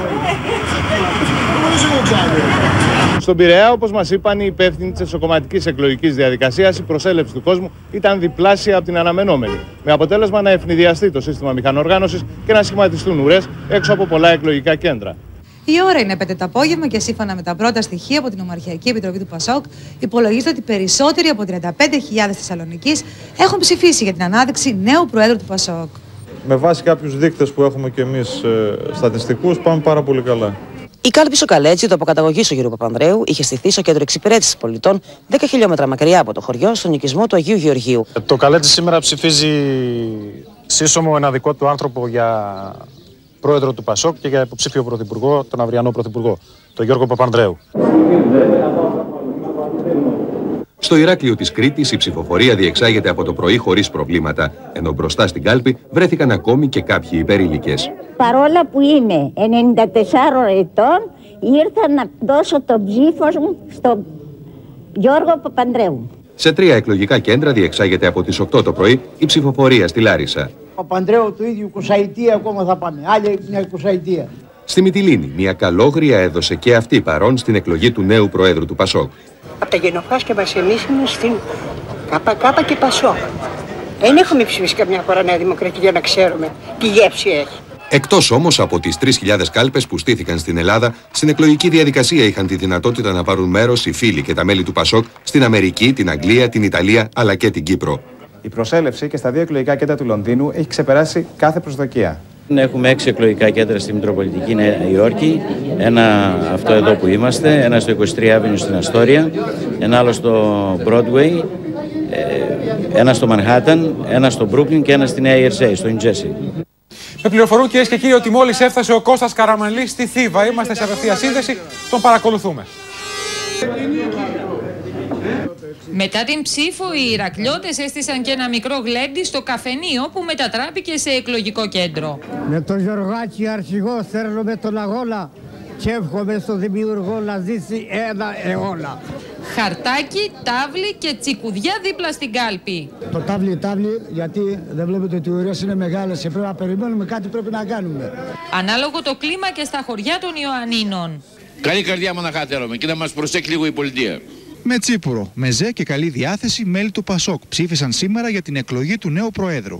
Στον Πειραιά, όπως μας είπαν οι υπεύθυνοι της εξωκομματικής εκλογικής διαδικασίας, η προσέλευση του κόσμου ήταν διπλάσια από την αναμενόμενη. Με αποτέλεσμα να ευνηδιαστεί το σύστημα μηχανοργάνωσης και να σχηματιστούν ουρές έξω από πολλά εκλογικά κέντρα. Η ώρα είναι πέντε το απόγευμα και σύμφωνα με τα πρώτα στοιχεία από την Ομαρχιακή Επιτροπή του ΠΑΣΟΚ, υπολογίζεται ότι περισσότεροι από τριάντα πέντε χιλιάδες Θεσσαλονικείς έχουν ψηφίσει για την ανάδειξη νέου Προέδρου του ΠΑΣΟΚ. Με βάση κάποιους δείκτες που έχουμε και εμείς ε, στατιστικούς, πάμε πάρα πολύ καλά. Η κάλπη στο Καλέτσι, το αποκαταγωγής του Γιώργου Παπανδρέου, είχε στηθεί στο κέντρο εξυπηρέτησης πολιτών δέκα χιλιόμετρα μακριά από το χωριό, στον οικισμό του Αγίου Γεωργίου. Το Καλέτσι σήμερα ψηφίζει σύσσωμο ένα δικό του άνθρωπο για πρόεδρο του ΠΑΣΟΚ και για υποψήφιο πρωθυπουργό, τον αυριανό πρωθυπουργό, τον Γιώργο Παπανδρέου. Στο Ηράκλειο της Κρήτης η ψηφοφορία διεξάγεται από το πρωί χωρίς προβλήματα, ενώ μπροστά στην κάλπη βρέθηκαν ακόμη και κάποιοι υπερήλικες. Παρόλα που είμαι ενενήντα τεσσάρων ετών, ήρθα να δώσω τον ψήφο μου στον Γιώργο Παπανδρέου. Σε τρία εκλογικά κέντρα διεξάγεται από τις οκτώ το πρωί η ψηφοφορία στη Λάρισα. Παπανδρέου του ίδιου εικοσαετία ακόμα θα πάμε, άλλη μια εικοσαετία. Στη Μυτιλήνη, μια καλόγρια έδωσε και αυτή παρόν στην εκλογή του νέου Προέδρου του ΠΑΣΟΚ. Από τα γενοφάς και μας εμείς ήμουν στην ΚΚ και ΠΑΣΟΚ. Δεν έχουμε ψηφίσει καμιά φορά Νέα Δημοκρατία για να ξέρουμε τι γεύση έχει. Εκτός όμως από τις τρεις χιλιάδες κάλπες που στήθηκαν στην Ελλάδα, στην εκλογική διαδικασία είχαν τη δυνατότητα να πάρουν μέρος οι φίλοι και τα μέλη του ΠΑΣΟΚ στην Αμερική, την Αγγλία, την Ιταλία αλλά και την Κύπρο. Η προσέλευση και στα δύο εκλογικά κέντρα του Λονδίνου έχει ξεπεράσει κάθε προσδοκία. Έχουμε έξι εκλογικά κέντρα στη Μητροπολιτική Νέα Υόρκη, ένα αυτό εδώ που είμαστε, ένα στο είκοσι τρία Avenue στην Αστόρια, ένα άλλο στο Broadway, ένα στο Manhattan, ένα στο Brooklyn και ένα στη Νέα Ιερσέη, στο New Jersey. Με πληροφορούν κυρίες και κύριοι ότι μόλις έφτασε ο Κώστας Καραμανλής στη Θήβα. Είμαστε σε απευθεία σύνδεση, τον παρακολουθούμε. Μετά την ψήφο, οι Ηρακλιώτες έστησαν και ένα μικρό γλέντι στο καφενείο που μετατράπηκε σε εκλογικό κέντρο. Με τον Γιωργάκη αρχηγό θέλουμε τον αγώνα και εύχομαι στον δημιουργό να ζήσει ένα αιώνα. Χαρτάκι, τάβλη και τσικουδιά δίπλα στην κάλπη. Το τάβλι τάβλι γιατί δεν βλέπετε ότι οι ουρές είναι μεγάλες και πρέπει να περιμένουμε, κάτι πρέπει να κάνουμε. Ανάλογο το κλίμα και στα χωριά των Ιωαννίνων. Καλή καρδιά μοναχά θέλουμε και να μας προσέξει λίγο η πολιτεία. Με τσίπουρο, μεζέ και καλή διάθεση, μέλη του ΠΑΣΟΚ ψήφισαν σήμερα για την εκλογή του νέου Προέδρου.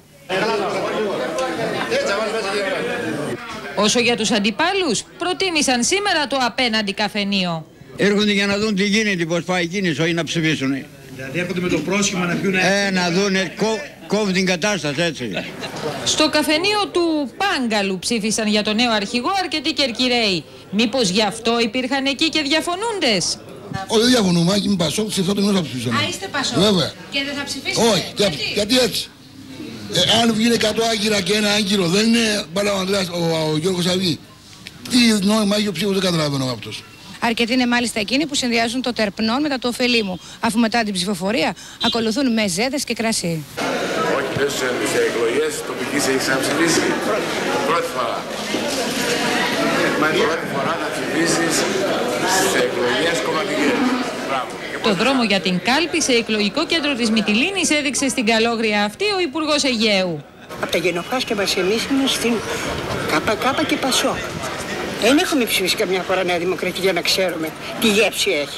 Όσο για τους αντιπάλους, προτίμησαν σήμερα το απέναντι καφενείο. Έρχονται για να δουν τι γίνεται, πώς πάει η κίνηση, όχι να ψηφίσουν. Δηλαδή έρχονται με το πρόσχημα να πιούν... Ε, να δουν, κόβουν την κατάσταση, έτσι. Στο καφενείο του Πάγκαλου ψήφισαν για τον νέο αρχηγό αρκετοί Κερκυραίοι. Μήπως γι' αυτό υπήρχαν εκεί και διαφωνούντες. Όχι, δεν διαφωνούμε, αν είμαι Πασόκ, σε αυτό το γνώμη θα ψηφίσουμε. Α, είστε Πασόκ. Βέβαια. Και δεν θα ψηφίσετε. Όχι, γιατί, γιατί έτσι. Ε, αν βγει εκατό άγκυρα και ένα άγκυρο, δεν είναι Παλαιοανδρέας ο, ο Γιώργος Αβή. Τι νόημα έχει ο ψήφος, δεν καταλαβαίνω αυτός. Αρκετοί είναι μάλιστα εκείνοι που συνδυάζουν το τερπνόν μετά το ωφελήμου, αφού μετά την ψηφοφορία ακολουθούν μεζέδες και κρασί. Όχι, δεν σε εκλογές τοπικής έχεις να ψηφίσει. Πρώτη φορά. Μα είναι πρώτη φορά να ψηφίσεις σε εκλογές κομματικές. Το δρόμο για την κάλπη σε εκλογικό κέντρο της Μυτιλήνης έδειξε στην καλόγρια αυτή ο Υπουργός Αιγαίου. Από τα γενοφάς και μας εμείς ήμουν στην ΚΚ και ΠΑΣΟΚ. Δεν έχουμε ψηφίσει καμιά φορά Νέα Δημοκρατία για να ξέρουμε τι γεύση έχει.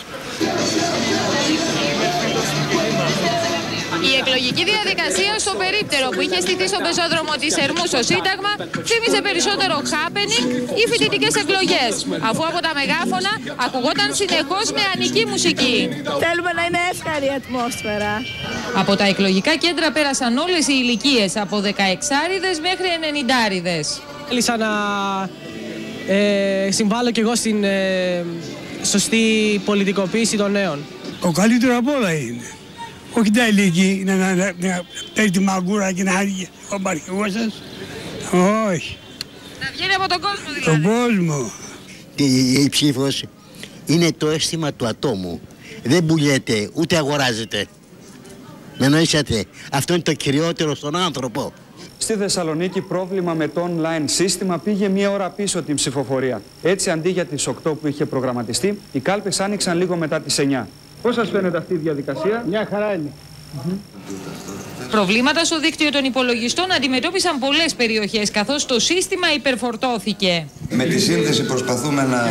Η εκλογική διαδικασία στο περίπτερο που είχε στηθεί στον πεζόδρομο της Ερμού στο Σύνταγμα θύμιζε περισσότερο happening ή φοιτητικές εκλογές, αφού από τα μεγάφωνα ακουγόταν συνεχώς νεανική μουσική. Θέλουμε να είναι εύκαρη η ατμόσφαιρα. Από τα εκλογικά κέντρα πέρασαν όλες οι ηλικίες, από δεκαεξάριδες μέχρι ενενηντάριδες. Θέλησα να ε, συμβάλλω κι εγώ στην ε, σωστή πολιτικοποίηση των νέων. Ο καλύτερο από όλα είναι. Όχι τα ηλικία, να, να, να, να παίρνει τη μαγκούρα και να χάρει ο αρχηγός σας. Όχι. Να βγαίνει από τον κόσμο δηλαδή. Τον κόσμο. Η, η ψήφος είναι το αίσθημα του ατόμου. Δεν πουλιέται, ούτε αγοράζεται. Με νοήσατε. Αυτό είναι το κυριότερο στον άνθρωπο. Στη Θεσσαλονίκη πρόβλημα με το online σύστημα πήγε μία ώρα πίσω την ψηφοφορία. Έτσι, αντί για τις οκτώ που είχε προγραμματιστεί, οι κάλπες άνοιξαν λίγο μετά τις εννιά. Πώς σας φαίνεται αυτή η διαδικασία? Μια χαρά είναι. Mm-hmm. Προβλήματα στο δίκτυο των υπολογιστών αντιμετώπισαν πολλές περιοχές, καθώς το σύστημα υπερφορτώθηκε. Με τη σύνδεση προσπαθούμε να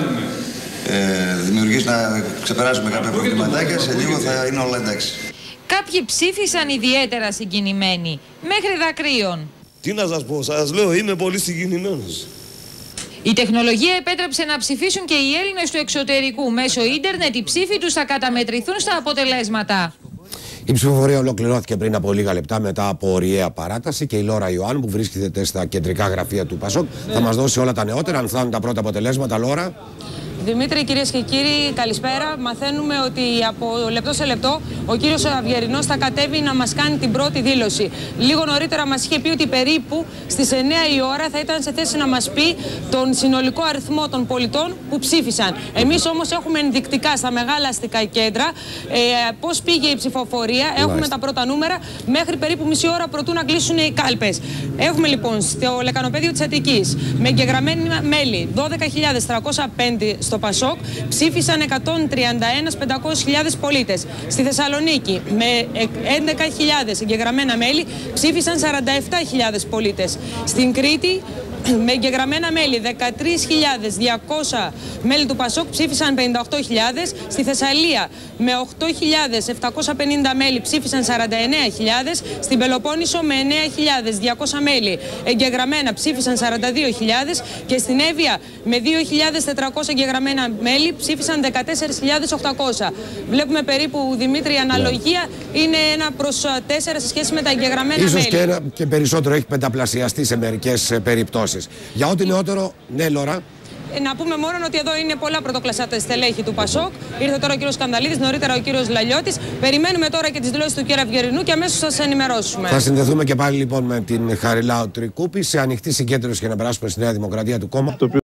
ε, δημιουργήσουμε, να ξεπεράσουμε κάποια προβληματάκια. Σε λίγο θα είναι όλα εντάξει. Κάποιοι ψήφισαν ιδιαίτερα συγκινημένοι, μέχρι δακρύων. Τι να σας πω, σας λέω, είμαι πολύ συγκινημένος. Η τεχνολογία επέτρεψε να ψηφίσουν και οι Έλληνες του εξωτερικού. Μέσω ίντερνετ οι ψήφοι τους θα καταμετρηθούν στα αποτελέσματα. Η ψηφοφορία ολοκληρώθηκε πριν από λίγα λεπτά μετά από ωριαία παράταση και η Λόρα Ιωάννου, που βρίσκεται στα κεντρικά γραφεία του Πασόκ, θα μας δώσει όλα τα νεότερα, αν φτάνουν τα πρώτα αποτελέσματα. Λόρα. Δημήτρη, κυρίες και κύριοι, καλησπέρα. Μαθαίνουμε ότι από λεπτό σε λεπτό ο κύριος Αυγερινός θα κατέβει να μας κάνει την πρώτη δήλωση. Λίγο νωρίτερα μας είχε πει ότι περίπου στις εννιά η ώρα θα ήταν σε θέση να μας πει τον συνολικό αριθμό των πολιτών που ψήφισαν. Εμείς όμως έχουμε ενδεικτικά στα μεγάλα αστικά κέντρα ε, πώς πήγε η ψηφοφορία. Έχουμε Λάστε. τα πρώτα νούμερα μέχρι περίπου μισή ώρα προτού να κλείσουν οι κάλπες. Έχουμε λοιπόν στο λεκανοπέδιο της Αττικής με εγγεγραμμένοι μέλη δώδεκα χιλιάδες τριακόσια πέντε στο Πασόκ, ψήφισαν εκατόν τριάντα ένα χιλιάδες πεντακόσιοι πολίτες. Στη Θεσσαλονίκη με έντεκα χιλιάδες εγγεγραμμένα μέλη ψήφισαν σαράντα επτά χιλιάδες πολίτες. Στην Κρήτη με εγγεγραμμένα μέλη δεκατρείς χιλιάδες διακόσια μέλη του Πασόκ ψήφισαν πενήντα οκτώ χιλιάδες. Στη Θεσσαλία με οκτώ χιλιάδες επτακόσια πενήντα μέλη ψήφισαν σαράντα εννέα χιλιάδες. Στην Πελοπόννησο με εννέα χιλιάδες διακόσια μέλη εγγεγραμμένα ψήφισαν σαράντα δύο χιλιάδες. Και στην Εύβοια με δύο χιλιάδες τετρακόσια εγγεγραμμένα μέλη ψήφισαν δεκατέσσερις χιλιάδες οκτακόσια. Βλέπουμε περίπου, Δημήτρη, η αναλογία είναι ένα προς τέσσερα σε σχέση με τα εγγεγραμμένα Ίσως μέλη. Και, ένα, και περισσότερο, έχει πενταπλασιαστεί σε μερικές περιπτώσεις. Για ό,τι νεότερο, ναι, Λόρα. Να πούμε μόνο ότι εδώ είναι πολλά πρωτοκλασσά τα στελέχη του Πασόκ. Ήρθε τώρα ο κύριος Σκανδαλίδης, νωρίτερα ο κύριος Λαλιώτης. Περιμένουμε τώρα και τις δηλώσεις του κύριου Αυγερινού και αμέσως θα σας ενημερώσουμε. Θα συνδεθούμε και πάλι λοιπόν με την Χαριλάου Τρικούπη σε ανοιχτή συγκέντρωση για να περάσουμε στη Νέα Δημοκρατία του κόμμα.